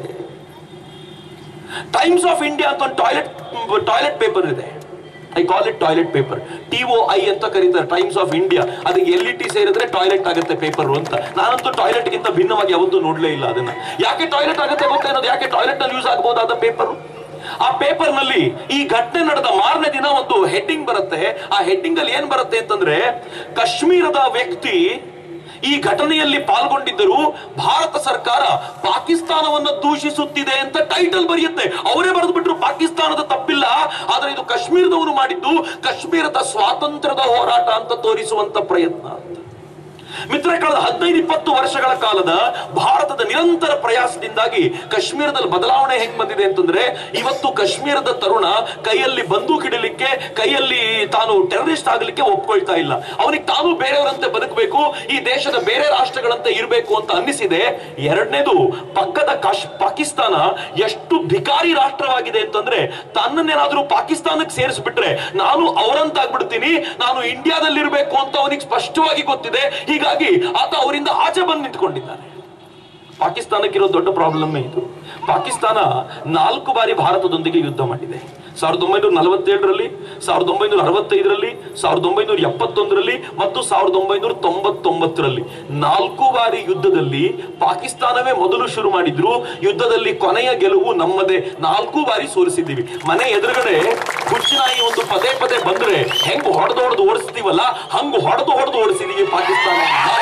ಟೈಮ್ಸ್ ಆಫ್ ಇಂಡಿಯಾ ಅಂತ ಒಂದು ಟಾಯ್ಲೆಟ್ ಟಾಯ್ಲೆಟ್ ಪೇಪರ್ ಇದೆ. I call it toilet paper. T O I ಅಂತ ಕರೀತಾರೆ, ಟೈಮ್ಸ್ ಆಫ್ ಇಂಡಿಯಾ. ಅದಕ್ಕೆ ಎಲ್ ಇ ಟಿ ಸೇರಿದ್ರೆ ಟಾಯ್ಲೆಟ್ ಆಗುತ್ತೆ ಪೇಪರ್ ಅಂತ. ನಾನಂತೂ ಟಾಯ್ಲೆಟ್ ಗಿಂತ ಭಿನ್ನವಾಗಿ ಯಾವತ್ತೂ ನೋಡ್ಲೇ ಇಲ್ಲ ಅದನ್ನ. ಯಾಕೆ ಟಾಯ್ಲೆಟ್ ಆಗುತ್ತೆ ಗೊತ್ತೇನೋದು? ಯಾಕೆ ಟಾಯ್ಲೆಟ್ ನಲ್ಲಿ ಯೂಸ್ ಆಗಬಹುದಾದ ಪೇಪರ್. ಆ ಪೇಪರ್ ನಲ್ಲಿ ಈ ಘಟನೆ ನಡೆದ ಮಾರನೇ ದಿನ ಒಂದು ಹೆಡ್ಡಿಂಗ್ ಬರುತ್ತೆ. ಆ ಹೆಡ್ಡಿಂಗ್ ಅಲ್ಲಿ ಏನ್ ಬರುತ್ತೆ ಅಂತಂದ್ರೆ, ಕಾಶ್ಮೀರದ ವ್ಯಕ್ತಿ ಈ ಘಟನೆಯಲ್ಲಿ ಪಾಲ್ಗೊಂಡಿದ್ದರು, ಭಾರತ ಸರ್ಕಾರ ಪಾಕಿಸ್ತಾನವನ್ನು ದೂಷಿಸುತ್ತಿದೆ ಅಂತ ಟೈಟಲ್ ಬರೆಯುತ್ತೆ. ಅವರೇ ಬರೆದು ಬಿಟ್ರು, ಪಾಕಿಸ್ತಾನದ ತಪ್ಪಿಲ್ಲ, ಆದ್ರೆ ಇದು ಕಾಶ್ಮೀರದವರು ಮಾಡಿದ್ದು ಕಾಶ್ಮೀರದ ಸ್ವಾತಂತ್ರ್ಯದ ಹೋರಾಟ ಅಂತ ತೋರಿಸುವಂತ ಪ್ರಯತ್ನ ಅಂತ. ಮಿತ್ರ, ಕಳೆದ ಹದಿನೈದು ಇಪ್ಪತ್ತು ವರ್ಷಗಳ ಕಾಲದ ಭಾರತದ ನಿರಂತರ ಪ್ರಯಾಸದಿಂದಾಗಿ ಕಾಶ್ಮೀರದಲ್ಲಿ ಬದಲಾವಣೆ ಹೆಂಗ್ ಬಂದಿದೆ ಅಂತಂದ್ರೆ, ಇವತ್ತು ಕಾಶ್ಮೀರದ ತರುಣ ಕೈಯಲ್ಲಿ ಬಂದೂಕ್ ಹಿಡಲಿಕ್ಕೆ, ಕೈಯಲ್ಲಿ ತಾನು ಟೆರರಿಸ್ಟ್ ಆಗಲಿಕ್ಕೆ ಒಪ್ಕೊಳ್ತಾ ಇಲ್ಲ. ಅವನಿಗೆ ತಾನು ಬೇರೆಯವರಂತೆ ಬದುಕಬೇಕು, ಈ ದೇಶದ ಬೇರೆ ರಾಷ್ಟ್ರಗಳಂತೆ ಇರಬೇಕು ಅಂತ ಅನ್ನಿಸಿದೆ. ಎರಡನೇದು, ಪಕ್ಕದ ಕಾಶ್ ಪಾಕಿಸ್ತಾನ ಎಷ್ಟು ಭಿಕಾರಿ ರಾಷ್ಟ್ರವಾಗಿದೆ ಅಂತಂದ್ರೆ, ತನ್ನನ್ನೇನಾದ್ರೂ ಪಾಕಿಸ್ತಾನಕ್ಕೆ ಸೇರಿಸ್ಬಿಟ್ರೆ ನಾನು ಅವರಂತಾಗ್ಬಿಡ್ತೀನಿ, ನಾನು ಇಂಡಿಯಾದಲ್ಲಿ ಇರಬೇಕು ಅಂತ ಅವನಿಗೆ ಸ್ಪಷ್ಟವಾಗಿ ಗೊತ್ತಿದೆ. ಹೀಗಾಗಿ ಆತ ಅವರಿಂದ ಆಚೆ ಬಂದು ನಿಂತ್ಕೊಂಡಿದ್ದಾನೆ. ಪಾಕಿಸ್ತಾನಕ್ಕಿರೋ ದೊಡ್ಡ ಪ್ರಾಬ್ಲಮ್ ಇದು. ಪಾಕಿಸ್ತಾನ ನಾಲ್ಕು ಬಾರಿ ಭಾರತದೊಂದಿಗೆ ಯುದ್ಧ ಮಾಡಿದೆ. ಸಾವಿರದ ಒಂಬೈನೂರ ನಲವತ್ತೇಳರಲ್ಲಿ, ಸಾವಿರದ ಒಂಬೈನೂರ ಅರವತ್ತೈದರಲ್ಲಿ, ಸಾವಿರದ ಒಂಬೈನೂರ ಎಪ್ಪತ್ತೊಂದರಲ್ಲಿ ಮತ್ತು ಸಾವಿರದ ಒಂಬೈನೂರ ತೊಂಬತ್ತೊಂಬತ್ತರಲ್ಲಿ. ನಾಲ್ಕು ಬಾರಿ ಯುದ್ಧದಲ್ಲಿ ಪಾಕಿಸ್ತಾನವೇ ಮೊದಲು ಶುರು ಮಾಡಿದ್ರು. ಯುದ್ಧದಲ್ಲಿ ಕೊನೆಯ ಗೆಲುವು ನಮ್ಮದೇ. ನಾಲ್ಕು ಬಾರಿ ಸೋಲಿಸಿದ್ದೀವಿ. ಮನೆ ಎದುರುಗಡೆ ಹುಚ್ಚಿನಾಯಿ ಒಂದು ಪದೇ ಪದೇ ಬಂದ್ರೆ ಹೆಂಗ್ ಹೊಡೆದು ಹೊಡೆದು ಓಡಿಸ್ತೀವಲ್ಲ, ಹಂಗ ಹೊಡೆದು ಹೊಡೆದು ಓಡಿಸಿದೀವಿ ಪಾಕಿಸ್ತಾನ.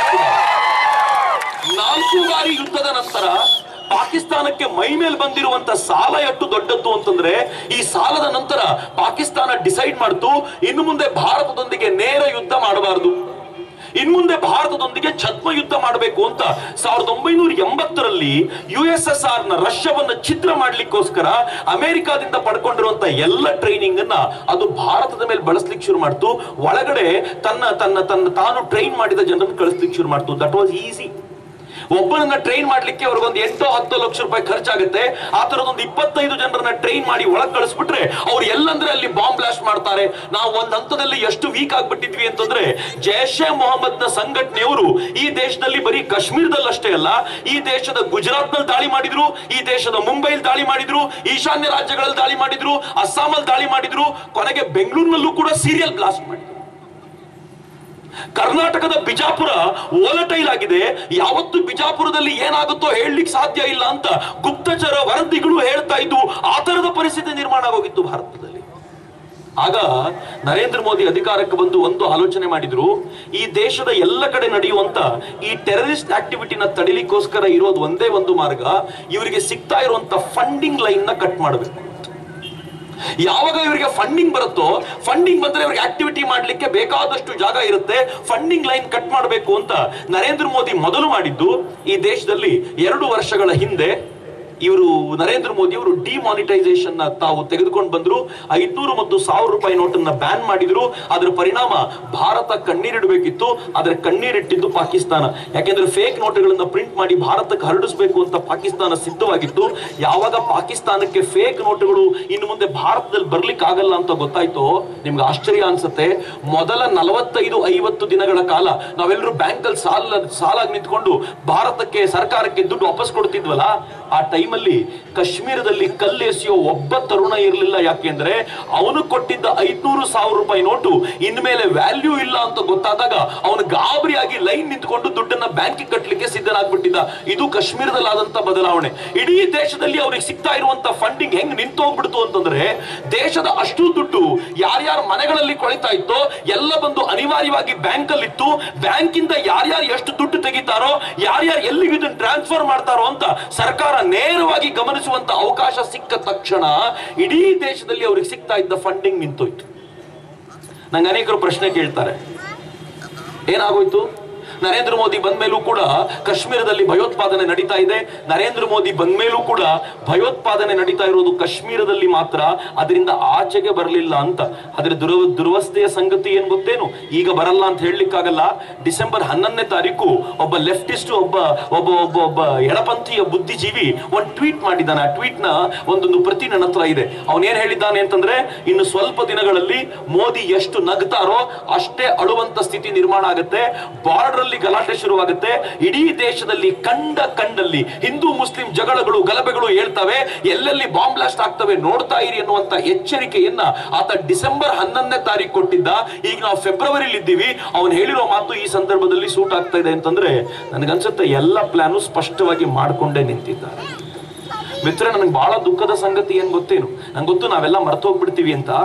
ನಾಲ್ಕು ಬಾರಿ ಯುದ್ಧದ ನಂತರ ಪಾಕಿಸ್ತಾನಕ್ಕೆ ಮೈ ಮೇಲೆ ಬಂದಿರುವಂತ ಸಾಲ ಎಷ್ಟು ದೊಡ್ಡದ್ದು ಅಂತಂದ್ರೆ, ಈ ಸಾಲದ ನಂತರ ಪಾಕಿಸ್ತಾನ ಡಿಸೈಡ್ ಮಾಡ್ತು, ಇನ್ನು ಮುಂದೆ ಭಾರತದೊಂದಿಗೆ ನೇರ ಯುದ್ಧ ಮಾಡಬಾರದು, ಇನ್ನು ಮುಂದೆ ಭಾರತದೊಂದಿಗೆ ಛದ್ಮ ಯುದ್ಧ ಮಾಡಬೇಕು ಅಂತ ಸಾವಿರದ ಒಂಬೈನೂರ ಎಂಬತ್ತರಲ್ಲಿ ಯು ಎಸ್ ಎಸ್ ಆರ್ ನ ರಷ್ಯಾವನ್ನ ಛಿದ್ರ ಮಾಡ್ಲಿಕ್ಕೋಸ್ಕರ ಅಮೆರಿಕಾದಿಂದ ಪಡ್ಕೊಂಡಿರುವಂತ ಎಲ್ಲ ಟ್ರೈನಿಂಗ್ ಅನ್ನ ಅದು ಭಾರತದ ಮೇಲೆ ಬಳಸ್ಲಿಕ್ಕೆ ಶುರು ಮಾಡ್ತು. ಒಳಗಡೆ ತನ್ನ ತನ್ನ ತನ್ನ ತಾನು ಟ್ರೈನ್ ಮಾಡಿದ ಜನರನ್ನು ಕಳಿಸ್ಲಿಕ್ಕೆ ಶುರು ಮಾಡ್ತು. That was easy. ಒಬ್ಬನನ್ನ ಟ್ರೈನ್ ಮಾಡ್ಲಿಕ್ಕೆ ಅವ್ರಿಗೊಂದು ಎಂಟೋ ಹತ್ತು ಲಕ್ಷ ರೂಪಾಯಿ ಖರ್ಚಾಗುತ್ತೆ. ಆ ತರದೊಂದು ಇಪ್ಪತ್ತೈದು ಜನರನ್ನ ಟ್ರೈನ್ ಮಾಡಿ ಒಳಗ್ ಕಳಿಸ್ಬಿಟ್ರೆ ಅವ್ರು ಎಲ್ಲಂದ್ರೆ ಅಲ್ಲಿ ಬಾಂಬ್ ಬ್ಲಾಸ್ಟ್ ಮಾಡ್ತಾರೆ. ನಾವು ಒಂದ್ ಹಂತದಲ್ಲಿ ಎಷ್ಟು ವೀಕ್ ಆಗ್ಬಿಟ್ಟಿದ್ವಿ ಅಂತಂದ್ರೆ, ಜೈಷ್ ಎ ಮೊಹಮ್ಮದ್ ನ ಸಂಘಟನೆಯವರು ಈ ದೇಶದಲ್ಲಿ ಬರೀ ಕಾಶ್ಮೀರದಲ್ಲಿ ಅಷ್ಟೇ ಅಲ್ಲ, ಈ ದೇಶದ ಗುಜರಾತ್ ನಲ್ಲಿ ದಾಳಿ ಮಾಡಿದ್ರು, ಈ ದೇಶದ ಮುಂಬೈಲ್ ದಾಳಿ ಮಾಡಿದ್ರು, ಈಶಾನ್ಯ ರಾಜ್ಯಗಳಲ್ಲಿ ದಾಳಿ ಮಾಡಿದ್ರು, ಅಸ್ಸಾಮಲ್ಲಿ ದಾಳಿ ಮಾಡಿದ್ರು, ಕೊನೆಗೆ ಬೆಂಗಳೂರಿನಲ್ಲೂ ಕೂಡ ಸೀರಿಯಲ್ ಬ್ಲಾಸ್ಟ್ ಮಾಡಿದ್ರು. ಕರ್ನಾಟಕದ ಬಿಜಾಪುರ ವೋಲಟೈಲ್ ಆಗಿದೆ. ಯಾವತ್ತು ಬಿಜಾಪುರದಲ್ಲಿ ಏನಾಗುತ್ತೋ ಹೇಳಲಿಕ್ಕೆ ಸಾಧ್ಯ ಇಲ್ಲ ಅಂತ ಗುಪ್ತಚರ ವರದಿಗಳು ಹೇಳ್ತಾ ಇದ್ದು. ಆ ತರದ ಪರಿಸ್ಥಿತಿ ನಿರ್ಮಾಣ ಆಗೋಗಿತ್ತು ಭಾರತದಲ್ಲಿ. ಆಗ ನರೇಂದ್ರ ಮೋದಿ ಅಧಿಕಾರಕ್ಕೆ ಬಂದು ಒಂದು ಆಲೋಚನೆ ಮಾಡಿದ್ರು, ಈ ದೇಶದ ಎಲ್ಲ ಕಡೆ ನಡೆಯುವಂತ ಈ ಟೆರರಿಸ್ಟ್ ಆಕ್ಟಿವಿಟಿನ ತಡಿಲಿಕ್ಕೋಸ್ಕರ ಇರೋದು ಒಂದೇ ಒಂದು ಮಾರ್ಗ, ಇವರಿಗೆ ಸಿಗ್ತಾ ಇರುವಂತ ಫಂಡಿಂಗ್ ಲೈನ್ ನ ಕಟ್ ಮಾಡಬೇಕು. ಯಾವಾಗ ಇವರಿಗೆ ಫಂಡಿಂಗ್ ಬರುತ್ತೋ, ಫಂಡಿಂಗ್ ಬಂದ್ರೆ ಇವರಿಗೆ ಆಕ್ಟಿವಿಟಿ ಮಾಡ್ಲಿಕ್ಕೆ ಬೇಕಾದಷ್ಟು ಜಾಗ ಇರುತ್ತೆ, ಫಂಡಿಂಗ್ ಲೈನ್ ಕಟ್ ಮಾಡಬೇಕು ಅಂತ ನರೇಂದ್ರ ಮೋದಿ ಮೊದಲು ಮಾಡಿದ್ದು. ಈ ದೇಶದಲ್ಲಿ ಎರಡು ವರ್ಷಗಳ ಹಿಂದೆ ಇವರು ನರೇಂದ್ರ ಮೋದಿ ಅವರು ಡಿಮಾನಿಟೈಸೇಷನ್ ತಾವು ತೆಗೆದುಕೊಂಡು ಬಂದ್ರು. ಐದ್ನೂರು ಮತ್ತು ಸಾವಿರ ರೂಪಾಯಿ ನೋಟನ್ನ ಬ್ಯಾನ್ ಮಾಡಿದ್ರು. ಅದರ ಪರಿಣಾಮ ಭಾರತ ಕಣ್ಣೀರಿಡಬೇಕಿತ್ತು, ಆದ್ರೆ ಕಣ್ಣೀರಿಟ್ಟಿದ್ದು ಪಾಕಿಸ್ತಾನ. ಯಾಕೆಂದ್ರೆ ಫೇಕ್ ನೋಟುಗಳನ್ನ ಪ್ರಿಂಟ್ ಮಾಡಿ ಭಾರತಕ್ಕೆ ಹರಡಿಸಬೇಕು ಅಂತ ಪಾಕಿಸ್ತಾನ ಸಿದ್ಧವಾಗಿತ್ತು. ಯಾವಾಗ ಪಾಕಿಸ್ತಾನಕ್ಕೆ ಫೇಕ್ ನೋಟುಗಳು ಇನ್ನು ಮುಂದೆ ಭಾರತದಲ್ಲಿ ಬರ್ಲಿಕ್ಕೆ ಆಗಲ್ಲ ಅಂತ ಗೊತ್ತಾಯ್ತು, ನಿಮ್ಗೆ ಆಶ್ಚರ್ಯ ಅನ್ಸುತ್ತೆ, ಮೊದಲ ನಲವತ್ತೈದು ಐವತ್ತು ದಿನಗಳ ಕಾಲ ನಾವೆಲ್ಲರೂ ಬ್ಯಾಂಕ್ ಅಲ್ಲಿ ಸಾಲ ಸಾಲಾಗಿ ನಿಂತ್ಕೊಂಡು ಭಾರತಕ್ಕೆ ಸರ್ಕಾರಕ್ಕೆ ದುಡ್ಡು ವಾಪಸ್ ಕೊಡ್ತಿದ್ವಲ್ಲ, ಆ ಟೈಮ್ ಅಲ್ಲಿ ಕಾಶ್ಮೀರದಲ್ಲಿ ಕಲ್ಲೆಸೆಯೋ ಒಬ್ಬ ತರುಣ ಇರಲಿಲ್ಲ. ಯಾಕೆಂದ್ರೆ ಅವನು ಕೊಟ್ಟಿದ್ದ ಐದ್ನೂರು ಸಾವಿರ ರೂಪಾಯಿ ನೋಟು ಇನ್ಮೇಲೆ ವ್ಯಾಲ್ಯೂ ಇಲ್ಲ ಅಂತ ಗೊತ್ತಾದಾಗ ಅವನು ಗಾಬರಿಯಾಗಿ ಲೈನ್ ನಿಂತ್ಕೊಂಡು ದುಡ್ಡನ್ನ ಬ್ಯಾಂಕಿಗೆ ಕಟ್ಟಲಿಕ್ಕೆ ಸಿದ್ಧನಾಗ್ಬಿಟ್ಟಿದ್ದ. ಇದು ಕಾಶ್ಮೀರದಲ್ಲಿ ಆದಂತ ಬದಲಾವಣೆ. ಇಡೀ ದೇಶದಲ್ಲಿ ಅವ್ರಿಗೆ ಸಿಗ್ತಾ ಇರುವಂತ ಫಂಡಿಂಗ್ ಹೆಂಗ್ ನಿಂತೋಗ್ಬಿಡ್ತು ಅಂತಂದ್ರೆ, ದೇಶದ ಅಷ್ಟು ದುಡ್ಡು ಯಾರ್ಯಾರ ಮನೆಗಳಲ್ಲಿ ಕೊಳಿತಾ ಇತ್ತೋ ಎಲ್ಲ ಬಂದು ಅನಿವಾರ್ಯವಾಗಿ ಬ್ಯಾಂಕ್ ಅಲ್ಲಿ ಇತ್ತು. ಬ್ಯಾಂಕ್ ಇಂದ ಯಾರ್ಯಾರು ಎಷ್ಟು ದುಡ್ಡು ತೆಗಿತಾರೋ, ಯಾರ್ಯಾರು ಎಲ್ಲಿಗೆ ಇದನ್ನ ಟ್ರಾನ್ಸ್ಫರ್ ಮಾಡ್ತಾರೋ ಅಂತ ಸರ್ಕಾರ ನೇರವಾಗಿ ಗಮನಿಸುವಂತ ಅವಕಾಶ ಸಿಕ್ಕ ತಕ್ಷಣ ಇಡೀ ದೇಶದಲ್ಲಿ ಅವ್ರಿಗೆ ಸಿಗ್ತಾ ಇದ್ದ ಫಂಡಿಂಗ್ ನಿಂತೋಯ್ತು. ನಂಗೆ ಅನೇಕರು ಪ್ರಶ್ನೆ ಕೇಳ್ತಾರೆ, ಏನಾಗೋಯ್ತು? ನರೇಂದ್ರ ಮೋದಿ ಬಂದ ಮೇಲೂ ಕೂಡ ಕಾಶ್ಮೀರದಲ್ಲಿ ಭಯೋತ್ಪಾದನೆ ನಡೀತಾ ಇದೆ. ನರೇಂದ್ರ ಮೋದಿ ಬಂದ ಮೇಲೂ ಕೂಡ ಭಯೋತ್ಪಾದನೆ ನಡೀತಾ ಇರೋದು ಕಾಶ್ಮೀರದಲ್ಲಿ ಮಾತ್ರ, ಅದರಿಂದ ಆಚೆಗೆ ಬರಲಿಲ್ಲ ಅಂತ. ಆದ್ರೆ ದುರವ ದುರವಸ್ಥೆಯ ಸಂಗತಿ ಏನ್ ಗೊತ್ತೇನು? ಈಗ ಬರಲ್ಲ ಅಂತ ಹೇಳಲಿಕ್ಕಾಗಲ್ಲ. ಡಿಸೆಂಬರ್ ಹನ್ನೊಂದನೇ ತಾರೀಕು ಒಬ್ಬ ಲೆಫ್ಟಿಸ್ಟ್, ಒಬ್ಬ ಒಬ್ಬ ಒಬ್ಬ ಒಬ್ಬ ಎಡಪಂಥೀಯ ಬುದ್ಧಿಜೀವಿ ಒಂದು ಟ್ವೀಟ್ ಮಾಡಿದ್ದಾನೆ. ಆ ಟ್ವೀಟ್ ನ ಒಂದೊಂದು ಪ್ರತಿ ನನ್ನ ಹತ್ರ ಇದೆ. ಅವನೇನ್ ಹೇಳಿದ್ದಾನೆ ಅಂತಂದ್ರೆ, ಇನ್ನು ಸ್ವಲ್ಪ ದಿನಗಳಲ್ಲಿ ಮೋದಿ ಎಷ್ಟು ನಗ್ತಾರೋ ಅಷ್ಟೇ ಅಳುವಂತ ಸ್ಥಿತಿ ನಿರ್ಮಾಣ ಆಗುತ್ತೆ, ಬಾರ್ಡರ್ ಅಲ್ಲಿ ಗಲಾಟೆ ಶುರುವಾಗುತ್ತೆ, ಇಡೀ ದೇಶದಲ್ಲಿ ಕಂಡ ಕಂಡಲ್ಲಿ ಹಿಂದೂ ಮುಸ್ಲಿಂ ಜಗಳಗಳು ಗಲಭೆಗಳು ಹೇಳ್ತವೆ, ಎಲ್ಲೆಲ್ಲಿ ಬಾಂಬ್ ಬ್ಲಾಸ್ಟ್ ಆಗ್ತವೆ ನೋಡ್ತಾ ಇರಿ ಎನ್ನುವಂತ ಎಚ್ಚರಿಕೆಯನ್ನ ಆತ ಡಿಸೆಂಬರ್ ಹನ್ನೊಂದನೇ ತಾರೀಕು ಕೊಟ್ಟಿದ್ದ. ಈಗ ನಾವು ಫೆಬ್ರವರಿಲಿ ಇದ್ದೀವಿ. ಅವನು ಹೇಳಿರೋ ಮಾತು ಈ ಸಂದರ್ಭದಲ್ಲಿ ಸೂಟ್ ಆಗ್ತಾ ಇದೆ ಅಂತಂದ್ರೆ, ನನಗನ್ಸುತ್ತೆ ಎಲ್ಲ ಪ್ಲಾನು ಸ್ಪಷ್ಟವಾಗಿ ಮಾಡ್ಕೊಂಡೇ ನಿಂತಿದ್ದಾರೆ. ಮಿತ್ರ, ನನಗೆ ಬಹಳ ದುಃಖದ ಸಂಗತಿ ಏನ್ ಗೊತ್ತೇನು? ನಂಗೆ ಗೊತ್ತು ನಾವೆಲ್ಲ ಮರ್ತು ಹೋಗ್ಬಿಡ್ತೀವಿ ಅಂತ.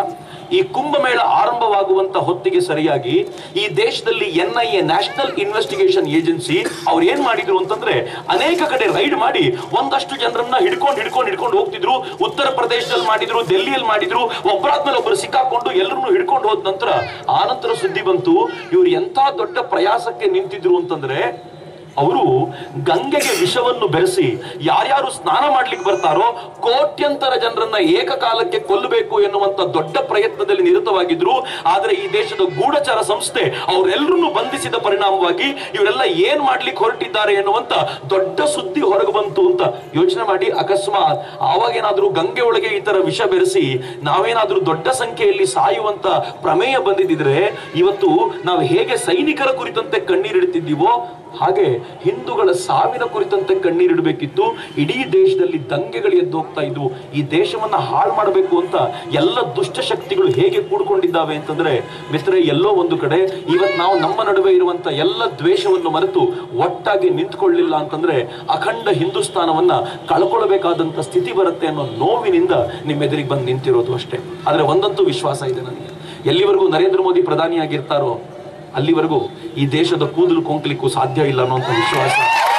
ಈ ಕುಂಭಮೇಳ ಆರಂಭವಾಗುವಂತ ಹೊತ್ತಿಗೆ ಸರಿಯಾಗಿ ಈ ದೇಶದಲ್ಲಿ N I A National Investigation Agency ಅವ್ರು ಏನ್ ಮಾಡಿದ್ರು ಅಂತಂದ್ರೆ ಅನೇಕ ಕಡೆ ರೈಡ್ ಮಾಡಿ ಒಂದಷ್ಟು ಜನರನ್ನ ಹಿಡ್ಕೊಂಡು ಹಿಡ್ಕೊಂಡು ಹಿಡ್ಕೊಂಡು ಹೋಗ್ತಿದ್ರು. ಉತ್ತರ ಪ್ರದೇಶದಲ್ಲಿ ಮಾಡಿದ್ರು, ಡೆಲ್ಲಿಯಲ್ಲಿ ಮಾಡಿದ್ರು, ಒಬ್ಬರಾದ್ಮೇಲೆ ಒಬ್ಬರು ಸಿಕ್ಕಾಕೊಂಡು ಎಲ್ಲರನ್ನು ಹಿಡ್ಕೊಂಡು ಹೋದ ನಂತರ ಆ ನಂತರ ಸುದ್ದಿ ಬಂತು ಇವ್ರು ಎಂತ ದೊಡ್ಡ ಪ್ರಯಾಸಕ್ಕೆ ನಿಂತಿದ್ರು ಅಂತಂದ್ರೆ ಅವರು ಗಂಗೆಗೆ ವಿಷವನ್ನು ಬೆರೆಸಿ ಯಾರ್ಯಾರು ಸ್ನಾನ ಮಾಡ್ಲಿಕ್ಕೆ ಬರ್ತಾರೋ ಕೋಟ್ಯಂತರ ಜನರನ್ನ ಏಕಕಾಲಕ್ಕೆ ಕೊಲ್ಲಬೇಕು ಎನ್ನುವಂತ ದೊಡ್ಡ ಪ್ರಯತ್ನದಲ್ಲಿ ನಿರತವಾಗಿದ್ರು. ಆದ್ರೆ ಈ ದೇಶದ ಗೂಢಚಾರ ಸಂಸ್ಥೆ ಅವರೆಲ್ಲರನ್ನು ಬಂಧಿಸಿದ ಪರಿಣಾಮವಾಗಿ ಇವರೆಲ್ಲ ಏನ್ ಮಾಡ್ಲಿಕ್ಕೆ ಹೊರಟಿದ್ದಾರೆ ಎನ್ನುವಂತ ದೊಡ್ಡ ಸುದ್ದಿ ಹೊರಗೆ ಬಂತು ಅಂತ ಯೋಚನೆ ಮಾಡಿ. ಅಕಸ್ಮಾತ್ ಆವಾಗೇನಾದ್ರೂ ಗಂಗೆ ಒಳಗೆ ಈ ತರ ವಿಷ ಬೆರೆಸಿ ನಾವೇನಾದ್ರೂ ದೊಡ್ಡ ಸಂಖ್ಯೆಯಲ್ಲಿ ಸಾಯುವಂತ ಪ್ರಮೇಯ ಬಂದಿದ್ರೆ ಇವತ್ತು ನಾವು ಹೇಗೆ ಸೈನಿಕರ ಕುರಿತಂತೆ ಕಣ್ಣೀರಿಡುತ್ತಿದ್ದೀವೋ ಹಾಗೆ ಹಿಂದೂಗಳ ಸಾವಿನ ಕುರಿತಂತೆ ಕಣ್ಣೀರಿಡಬೇಕಿತ್ತು. ಇಡೀ ದೇಶದಲ್ಲಿ ದಂಗೆಗಳು ಎದ್ದು ಹೋಗ್ತಾ ಇದ್ವು. ಈ ದೇಶವನ್ನ ಹಾಳು ಮಾಡಬೇಕು ಅಂತ ಎಲ್ಲ ದುಷ್ಟ ಶಕ್ತಿಗಳು ಹೇಗೆ ಕೂಡ್ಕೊಂಡಿದ್ದಾವೆ ಅಂತಂದ್ರೆ ಮಿತ್ರರೇ, ಎಲ್ಲೋ ಒಂದು ಕಡೆ ಇವತ್ತು ನಾವು ನಮ್ಮ ನಡುವೆ ಇರುವಂತ ಎಲ್ಲ ದ್ವೇಷವನ್ನು ಮರೆತು ಒಟ್ಟಾಗಿ ನಿಂತ್ಕೊಳ್ಳಿಲ್ಲ ಅಂತಂದ್ರೆ ಅಖಂಡ ಹಿಂದೂಸ್ತಾನವನ್ನ ಕಳ್ಕೊಳ್ಬೇಕಾದಂತ ಸ್ಥಿತಿ ಬರುತ್ತೆ ಅನ್ನೋ ನೋವಿನಿಂದ ನಿಮ್ಮೆದುರಿಗೆ ಬಂದು ನಿಂತಿರೋದು ಅಷ್ಟೇ. ಆದ್ರೆ ಒಂದಂತೂ ವಿಶ್ವಾಸ ಇದೆ ನನಗೆ, ಎಲ್ಲಿವರೆಗೂ ನರೇಂದ್ರ ಮೋದಿ ಪ್ರಧಾನಿಯಾಗಿರ್ತಾರೋ ಅಲ್ಲಿವರೆಗೂ ಈ ದೇಶದ ಕೂದಲು ಕೊಂಕಲಿಕ್ಕೂ ಸಾಧ್ಯ ಇಲ್ಲ ಅನ್ನೋಂಥ ವಿಶ್ವಾಸ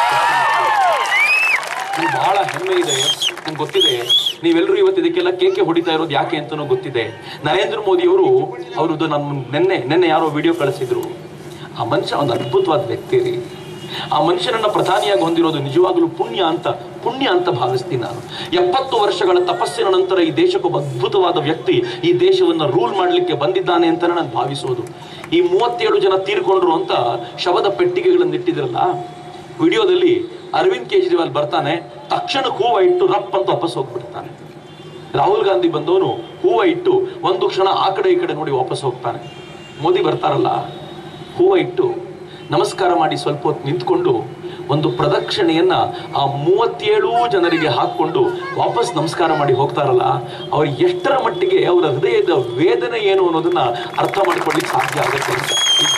ನಂಗೆ ಬಹಳ ಹೆಮ್ಮೆ ಇದೆ. ನಂಗೆ ಗೊತ್ತಿದೆ ನೀವೆಲ್ಲರೂ ಇವತ್ತು ಇದಕ್ಕೆಲ್ಲ ಕೇಕೆ ಹೊಡಿತಾ ಇರೋದು ಯಾಕೆ ಅಂತನೂ ಗೊತ್ತಿದೆ. ನರೇಂದ್ರ ಮೋದಿ ಅವರು ಅವ್ರದ್ದು ನನ್ನ ನಿನ್ನೆ ನಿನ್ನೆ ಯಾರೋ ವಿಡಿಯೋ ಕಳಿಸಿದ್ರು. ಆ ಮನುಷ್ಯ ಒಂದು ಅದ್ಭುತವಾದ ವ್ಯಕ್ತಿ ರೀ. ಆ ಮನುಷ್ಯನನ್ನ ಪ್ರಧಾನಿಯಾಗಿ ಹೊಂದಿರೋದು ನಿಜವಾಗ್ಲೂ ಪುಣ್ಯ ಅಂತ ಪುಣ್ಯ ಅಂತ ಭಾವಿಸ್ತೀನಿ ನಾನು. ಎಪ್ಪತ್ತು ವರ್ಷಗಳ ತಪಸ್ಸಿನ ನಂತರ ಈ ದೇಶಕ್ಕೊಬ್ಬ ಅದ್ಭುತವಾದ ವ್ಯಕ್ತಿ ಈ ದೇಶವನ್ನ ರೂಲ್ ಮಾಡ್ಲಿಕ್ಕೆ ಬಂದಿದ್ದಾನೆ ಅಂತ ನಾನು ಭಾವಿಸೋದು. ಈ ಮೂವತ್ತೇಳು ಜನ ತೀರ್ಕೊಂಡ್ರು ಅಂತ ಶವದ ಪೆಟ್ಟಿಗೆಗಳನ್ನು ಇಟ್ಟಿದ್ರಲ್ಲ, ವಿಡಿಯೋದಲ್ಲಿ ಅರವಿಂದ್ ಕೇಜ್ರಿವಾಲ್ ಬರ್ತಾನೆ, ತಕ್ಷಣಕ್ಕೆ ಹೂವ ಇಟ್ಟು ರಪ್ ಅಂತ ವಾಪಸ್ ಹೋಗ್ಬಿಡ್ತಾನೆ. ರಾಹುಲ್ ಗಾಂಧಿ ಬಂದವನು ಹೂವ ಇಟ್ಟು ಒಂದು ಕ್ಷಣ ಆ ಕಡೆ ಈ ಕಡೆ ನೋಡಿ ವಾಪಸ್ ಹೋಗ್ತಾನೆ. ಮೋದಿ ಬರ್ತಾರಲ್ಲ, ಹೂವ ಇಟ್ಟು ನಮಸ್ಕಾರ ಮಾಡಿ ಸ್ವಲ್ಪ ಹೊತ್ತು ನಿಂತ್ಕೊಂಡು ಒಂದು ಪ್ರದಕ್ಷಿಣೆಯನ್ನ ಆ ಮೂವತ್ತೇಳು ಜನರಿಗೆ ಹಾಕೊಂಡು ವಾಪಸ್ ನಮಸ್ಕಾರ ಮಾಡಿ ಹೋಗ್ತಾರಲ್ಲ, ಅವ್ರು ಎಷ್ಟರ ಮಟ್ಟಿಗೆ ಅವರ ಹೃದಯದ ವೇದನೆ ಏನು ಅನ್ನೋದನ್ನ ಅರ್ಥ ಮಾಡ್ಕೊಳ್ಳಿಕ್ಕೆ ಸಾಧ್ಯ ಆಗುತ್ತೆ ಅಂತ.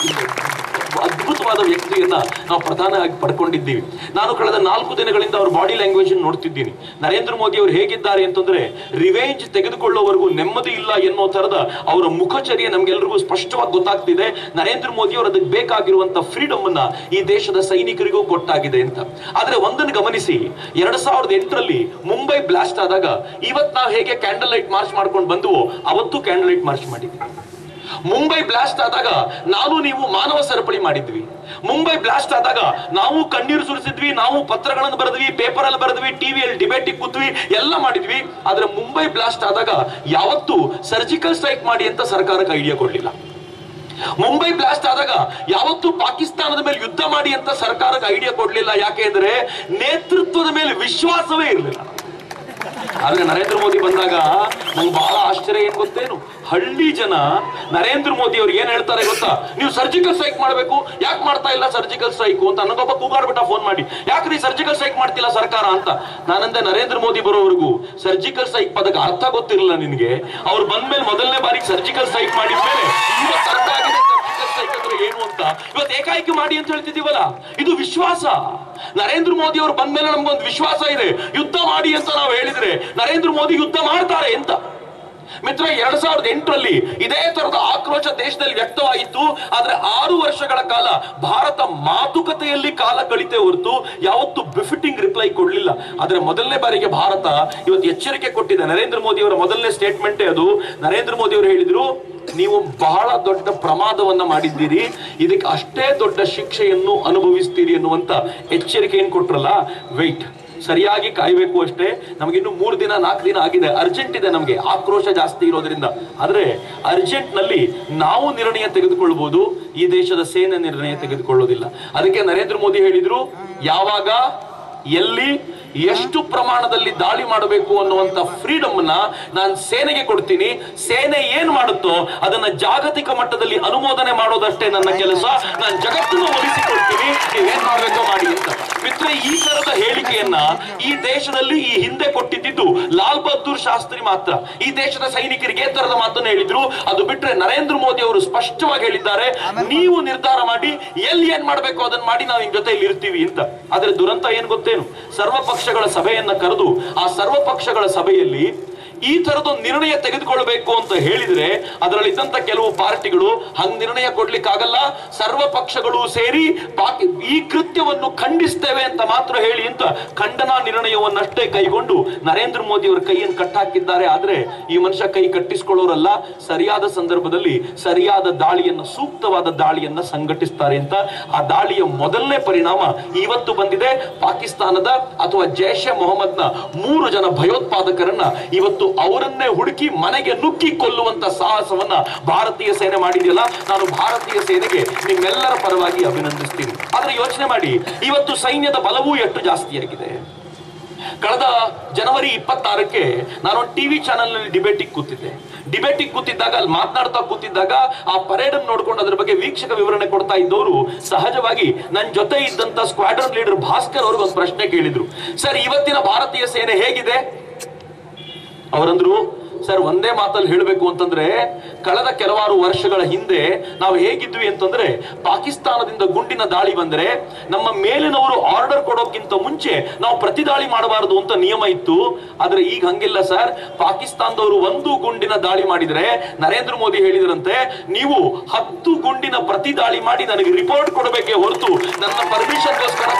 ಅದ್ಭುತವಾದ ವ್ಯಕ್ತಿಯನ್ನ ನಾವು ಪ್ರಧಾನವಾಗಿ ಪಡ್ಕೊಂಡಿದ್ದೀವಿ. ನಾನು ಕಳೆದ ನಾಲ್ಕು ದಿನಗಳಿಂದ ಅವ್ರ ಬಾಡಿ ಲ್ಯಾಂಗ್ವೇಜ್ ನೋಡ್ತಿದ್ದೀನಿ. ನರೇಂದ್ರ ಮೋದಿ ಅವರು ಹೇಗಿದ್ದಾರೆ ಅಂತಂದ್ರೆ ರಿವೆಂಜ್ ತೆಗೆದುಕೊಳ್ಳೋವರೆಗೂ ನೆಮ್ಮದಿ ಇಲ್ಲ ಎನ್ನೋ ತರದ ಅವರ ಮುಖಚರ್ಯೆ ನಮ್ಗೆಲ್ರಿಗೂ ಸ್ಪಷ್ಟವಾಗಿ ಗೊತ್ತಾಗ್ತಿದೆ. ನರೇಂದ್ರ ಮೋದಿ ಅವರು ಅದಕ್ಕೆ ಬೇಕಾಗಿರುವಂತ ಫ್ರೀಡಮ್ ಅನ್ನ ಈ ದೇಶದ ಸೈನಿಕರಿಗೂ ಕೊಟ್ಟಾಗಿದೆ ಅಂತ. ಆದ್ರೆ ಒಂದನ್ನು ಗಮನಿಸಿ, ಎರಡ್ ಸಾವಿರದ ಎಂಟರಲ್ಲಿ ಮುಂಬೈ ಬ್ಲಾಸ್ಟ್ ಆದಾಗ ಇವತ್ ನಾವು ಹೇಗೆ ಕ್ಯಾಂಡಲ್ ಲೈಟ್ ಮಾರ್ಚ್ ಮಾಡ್ಕೊಂಡು ಬಂದುವೋ ಅವತ್ತು ಕ್ಯಾಂಡಲ್ ಲೈಟ್ ಮಾರ್ಚ್ ಮಾಡಿದ್ವಿ. ಮುಂಬೈ ಬ್ಲಾಸ್ಟ್ ಆದಾಗ ನಾನು ನೀವು ಮಾನವ ಸರಪಳಿ ಮಾಡಿದ್ವಿ. ಮುಂಬೈ ಬ್ಲಾಸ್ಟ್ ಆದಾಗ ನಾವು ಕಣ್ಣೀರು ಸುರಿಸಿದ್ವಿ, ನಾವು ಪತ್ರಗಳನ್ನು ಬರೆದ್ವಿ, ಪೇಪರ್ ಅಲ್ಲಿ ಬರೆದ್ವಿ, ಟಿವಿಯಲ್ಲಿ ಡಿಬೇಟ್ ಕೂತ್ವಿ, ಎಲ್ಲ ಮಾಡಿದ್ವಿ. ಆದ್ರೆ ಮುಂಬೈ ಬ್ಲಾಸ್ಟ್ ಆದಾಗ ಯಾವತ್ತೂ ಸರ್ಜಿಕಲ್ ಸ್ಟ್ರೈಕ್ ಮಾಡಿ ಅಂತ ಸರ್ಕಾರಕ್ಕೆ ಐಡಿಯಾ ಕೊಡ್ಲಿಲ್ಲ. ಮುಂಬೈ ಬ್ಲಾಸ್ಟ್ ಆದಾಗ ಯಾವತ್ತೂ ಪಾಕಿಸ್ತಾನದ ಮೇಲೆ ಯುದ್ಧ ಮಾಡಿ ಅಂತ ಸರ್ಕಾರಕ್ಕೆ ಐಡಿಯಾ ಕೊಡ್ಲಿಲ್ಲ. ಯಾಕೆ ಅಂದ್ರೆ ನೇತೃತ್ವದ ಮೇಲೆ ವಿಶ್ವಾಸವೇ ಇರಲಿಲ್ಲ. ಆದ್ರೆ ನರೇಂದ್ರ ಮೋದಿ ಬಂದಾಗ ನಂಗೆ ಬಹಳ ಆಶ್ಚರ್ಯ ಏನ್ ಗೊತ್ತೇನು, ಹಳ್ಳಿ ಜನ ನರೇಂದ್ರ ಮೋದಿ ಅವ್ರು ಏನ್ ಹೇಳ್ತಾರೆ ಗೊತ್ತಾ, ನೀವು ಸರ್ಜಿಕಲ್ ಸ್ಟ್ರೈಕ್ ಮಾಡಬೇಕು, ಯಾಕೆ ಮಾಡ್ತಾ ಇಲ್ಲ ಸರ್ಜಿಕಲ್ ಸ್ಟ್ರೈಕ್ ಅಂತ ನನಗೊಬ್ಬ ಕೂಗಾಡ್ಬಿಟ್ಟ ಫೋನ್ ಮಾಡಿ, ಯಾಕ್ರಿ ಸರ್ಜಿಕಲ್ ಸ್ಟ್ರೈಕ್ ಮಾಡ್ತಿಲ್ಲ ಸರ್ಕಾರ ಅಂತ. ನಾನಂದೆ ನರೇಂದ್ರ ಮೋದಿ ಬರೋವರೆಗೂ ಸರ್ಜಿಕಲ್ ಸ್ಟ್ರೈಕ್ ಪದಕ್ಕೆ ಅರ್ಥ ಗೊತ್ತಿರಲಿಲ್ಲ ನಿನ್ಗೆ. ಅವ್ರು ಬಂದ್ಮೇಲೆ ಮೊದಲನೇ ಬಾರಿಗೆ ಸರ್ಜಿಕಲ್ ಸ್ಟ್ರೈಕ್ ಮಾಡಿದ್ಮೇಲೆ ಇವತ್ತು ಅರ್ಥ ಆಗಿದೆ ಸರ್ಜಿಕಲ್ ಸ್ಟ್ರೈಕ್ ಅಂದ್ರೆ ಏನು ಅಂತ. ಇವತ್ತು ಏಕಾಏಕಿ ಮಾಡಿ ಅಂತ ಹೇಳ್ತಿದೀವಲ್ಲ, ಇದು ವಿಶ್ವಾಸ. ನರೇಂದ್ರ ಮೋದಿ ಅವರು ಬಂದ್ಮೇಲೆ ನಮ್ಗೊಂದು ವಿಶ್ವಾಸ ಇದೆ, ಯುದ್ಧ ಮಾಡಿ ಅಂತ ನಾವು ಹೇಳಿದ್ರೆ ನರೇಂದ್ರ ಮೋದಿ ಯುದ್ಧ ಮಾಡ್ತಾರೆ ಅಂತ. ಮಿತ್ರ, ಎರಡ್ ಸಾವಿರದ ಎಂಟರಲ್ಲಿ ಇದೇ ತರದ ಆಕ್ರೋಶ ದೇಶದಲ್ಲಿ ವ್ಯಕ್ತವಾಯಿತು. ಆದ್ರೆ ಆರು ವರ್ಷಗಳ ಕಾಲ ಭಾರತ ಮಾತುಕತೆಯಲ್ಲಿ ಕಾಲ ಕಳಿತೆ ಹೊರತು ಯಾವತ್ತು ಬಿಫಿಟಿಂಗ್ ರಿಪ್ಲೈ ಕೊಡ್ಲಿಲ್ಲ. ಆದ್ರೆ ಮೊದಲನೇ ಬಾರಿಗೆ ಭಾರತ ಇವತ್ತು ಎಚ್ಚರಿಕೆ ಕೊಟ್ಟಿದೆ. ನರೇಂದ್ರ ಮೋದಿ ಅವರ ಮೊದಲನೇ ಸ್ಟೇಟ್ಮೆಂಟೇ ಅದು. ನರೇಂದ್ರ ಮೋದಿ ಅವರು ಹೇಳಿದ್ರು, ನೀವು ಬಹಳ ದೊಡ್ಡ ಪ್ರಮಾದವನ್ನ ಮಾಡಿದ್ದೀರಿ, ಇದಕ್ಕೆ ಅಷ್ಟೇ ದೊಡ್ಡ ಶಿಕ್ಷೆಯನ್ನು ಅನುಭವಿಸ್ತೀರಿ ಅನ್ನುವಂತ ಎಚ್ಚರಿಕೆ ಏನ್ ಕೊಟ್ರಲ್ಲ. ವೆಯ್ಟ್, ಸರಿಯಾಗಿ ಕಾಯ್ಬೇಕು ಅಷ್ಟೇ. ನಮಗಿನ್ನು ಮೂರು ದಿನ ನಾಲ್ಕು ದಿನ ಆಗಿದೆ, ಅರ್ಜೆಂಟ್ ಇದೆ ನಮಗೆ, ಆಕ್ರೋಶ ಜಾಸ್ತಿ ಇರೋದ್ರಿಂದ. ಆದ್ರೆ ಅರ್ಜೆಂಟ್ ನಲ್ಲಿ ನಾವು ನಿರ್ಣಯ ತೆಗೆದುಕೊಳ್ಬಹುದು, ಈ ದೇಶದ ಸೇನೆ ನಿರ್ಣಯ ತೆಗೆದುಕೊಳ್ಳೋದಿಲ್ಲ. ಅದಕ್ಕೆ ನರೇಂದ್ರ ಮೋದಿ ಹೇಳಿದ್ರು, ಯಾವಾಗ ಎಲ್ಲಿ ಎಷ್ಟು ಪ್ರಮಾಣದಲ್ಲಿ ದಾಳಿ ಮಾಡಬೇಕು ಅನ್ನುವಂತ ಫ್ರೀಡಮ್ ನ ನಾನು ಸೇನೆಗೆ ಕೊಡ್ತೀನಿ. ಸೇನೆ ಏನ್ ಮಾಡುತ್ತೋ ಅದನ್ನ ಜಾಗತಿಕ ಮಟ್ಟದಲ್ಲಿ ಅನುಮೋದನೆ ಮಾಡೋದಷ್ಟೇ ನನ್ನ ಕೆಲಸ. ನಾನು ಜಗತ್ತನ್ನು ಒಲಿಸಿಕೊಡ್ತೀನಿ, ನೀವೇನ್ ಮಾಡ್ಬೇಕೋ ಮಾಡಿ ಅಂತ. ಮಿತ್ರ, ಈ ತರದ ಹೇಳಿಕೆಯನ್ನ ಈ ದೇಶದಲ್ಲಿ ಈ ಹಿಂದೆ ಕೊಟ್ಟಿದ್ದು ಲಾಲ್ ಬಹದ್ದೂರ್ ಶಾಸ್ತ್ರಿ ಮಾತ್ರ. ಈ ದೇಶದ ಸೈನಿಕರಿಗೆ ತರದ ಮಾತನ್ನ ಹೇಳಿದ್ರು. ಅದು ಬಿಟ್ರೆ ನರೇಂದ್ರ ಮೋದಿ ಅವರು ಸ್ಪಷ್ಟವಾಗಿ ಹೇಳಿದ್ದಾರೆ, ನೀವು ನಿರ್ಧಾರ ಮಾಡಿ ಎಲ್ಲಿ ಏನ್ ಮಾಡ್ಬೇಕು ಅದನ್ನ ಮಾಡಿ, ನಾವು ನಿಮ್ ಜೊತೆ ಇಲ್ಲಿ ಇರ್ತೀವಿ ಅಂತ. ಆದ್ರೆ ದುರಂತ ಏನ್ ಗೊತ್ತೇನು, ಸರ್ವ ಪಕ್ಷಗಳ ಸಭೆಯನ್ನ ಕರೆದು ಆ ಸರ್ವ ಪಕ್ಷಗಳ ಸಭೆಯಲ್ಲಿ ಈ ತರದೊಂದು ನಿರ್ಣಯ ತೆಗೆದುಕೊಳ್ಬೇಕು ಅಂತ ಹೇಳಿದ್ರೆ ಅದರಲ್ಲಿದ್ದಂತ ಕೆಲವು ಪಾರ್ಟಿಗಳು ಹಂಗ್ ನಿರ್ಣಯ ಕೊಡ್ಲಿಕ್ಕಾಗಲ್ಲ, ಸರ್ವ ಪಕ್ಷಗಳು ಸೇರಿ ಪಾಕಿ ಈ ಕೃತ್ಯವನ್ನು ಖಂಡಿಸ್ತೇವೆ ಅಂತ ಮಾತ್ರ ಹೇಳಿ ಅಂತ ಖಂಡನಾ ನಿರ್ಣಯವನ್ನಷ್ಟೇ ಕೈಗೊಂಡು ನರೇಂದ್ರ ಮೋದಿ ಅವರ ಕೈಯನ್ನು ಕಟ್ಟಾಕಿದ್ದಾರೆ. ಆದ್ರೆ ಈ ಮನುಷ್ಯ ಕೈ ಕಟ್ಟಿಸಿಕೊಳ್ಳೋರಲ್ಲ, ಸರಿಯಾದ ಸಂದರ್ಭದಲ್ಲಿ ಸರಿಯಾದ ದಾಳಿಯನ್ನ, ಸೂಕ್ತವಾದ ದಾಳಿಯನ್ನ ಸಂಘಟಿಸ್ತಾರೆ ಅಂತ. ಆ ದಾಳಿಯ ಮೊದಲನೇ ಪರಿಣಾಮ ಇವತ್ತು ಬಂದಿದೆ. ಪಾಕಿಸ್ತಾನದ ಅಥವಾ ಜೈಷ್ ಎ ಮೊಹಮ್ಮದ್ನ ಮೂರು ಜನ ಭಯೋತ್ಪಾದಕರನ್ನ ಇವತ್ತು ಅವರನ್ನೇ ಹುಡುಕಿ ಮನೆಗೆ ನುಗ್ಗಿ ಕೊಲ್ಲುವಂತ ಸಾಹಸವನ್ನ ಭಾರತೀಯ ಸೇನೆ ಮಾಡಿದೆಯಲ್ಲ, ನಾನು ಭಾರತೀಯ ಸೇನೆಗೆ ನಿಮ್ಮೆಲ್ಲರ ಪರವಾಗಿ ಅಭಿನಂದಿಸ್ತೀನಿ. ಆದ್ರೆ ಯೋಚನೆ ಮಾಡಿ, ಇವತ್ತು ಸೈನ್ಯದ ಬಲವೂ ಎಷ್ಟು ಜಾಸ್ತಿಯಾಗಿದೆ. ಕಳೆದ ಜನವರಿ ಇಪ್ಪತ್ತಾರಕ್ಕೆ ನಾನೊಂದು ಟಿವಿ ಚಾನೆಲ್ ನಲ್ಲಿ ಡಿಬೇಟಿಗೆ ಕೂತಿದ್ದೆ. ಡಿಬೇಟಿಗೆ ಕೂತಿದ್ದಾಗ ಅಲ್ಲಿ ಮಾತನಾಡ್ತಾ ಕೂತಿದ್ದಾಗ ಆ ಪರೇಡ್ ಅನ್ನು ನೋಡ್ಕೊಂಡು ಅದ್ರ ಬಗ್ಗೆ ವೀಕ್ಷಕ ವಿವರಣೆ ಕೊಡ್ತಾ ಇದ್ದವರು ಸಹಜವಾಗಿ ನನ್ನ ಜೊತೆ ಇದ್ದಂತ ಸ್ಕ್ವಾಡ್ರನ್ ಲೀಡರ್ ಭಾಸ್ಕರ್ ಅವ್ರಿಗೆ ಒಂದು ಪ್ರಶ್ನೆ ಕೇಳಿದ್ರು. ಸರ್, ಇವತ್ತಿನ ಭಾರತೀಯ ಸೇನೆ ಹೇಗಿದೆ? ಅವರಂದ್ರು, ಸರ್ ಒಂದೇ ಮಾತಲ್ಲಿ ಹೇಳಬೇಕು ಅಂತಂದ್ರೆ ಕಳೆದ ಕೆಲವಾರು ವರ್ಷಗಳ ಹಿಂದೆ ನಾವು ಹೇಗಿದ್ವಿ ಅಂತಂದ್ರೆ, ಪಾಕಿಸ್ತಾನದಿಂದ ಗುಂಡಿನ ದಾಳಿ ಬಂದ್ರೆ ನಮ್ಮ ಮೇಲಿನವರು ಆರ್ಡರ್ ಕೊಡೋಕ್ಕಿಂತ ಮುಂಚೆ ನಾವು ಪ್ರತಿ ದಾಳಿ ಮಾಡಬಾರದು ಅಂತ ನಿಯಮ ಇತ್ತು. ಆದ್ರೆ ಈಗ ಹಂಗಿಲ್ಲ ಸರ್. ಪಾಕಿಸ್ತಾನದವರು ಒಂದು ಗುಂಡಿನ ದಾಳಿ ಮಾಡಿದ್ರೆ ನರೇಂದ್ರ ಮೋದಿ ಹೇಳಿದ್ರಂತೆ, ನೀವು ಹತ್ತು ಗುಂಡಿನ ಪ್ರತಿ ದಾಳಿ ಮಾಡಿ ನನಗೆ ರಿಪೋರ್ಟ್ ಕೊಡಬೇಕೇ ಹೊರತು ನನ್ನ ಪರ್ಮಿಷನ್ಗೋಸ್ಕರ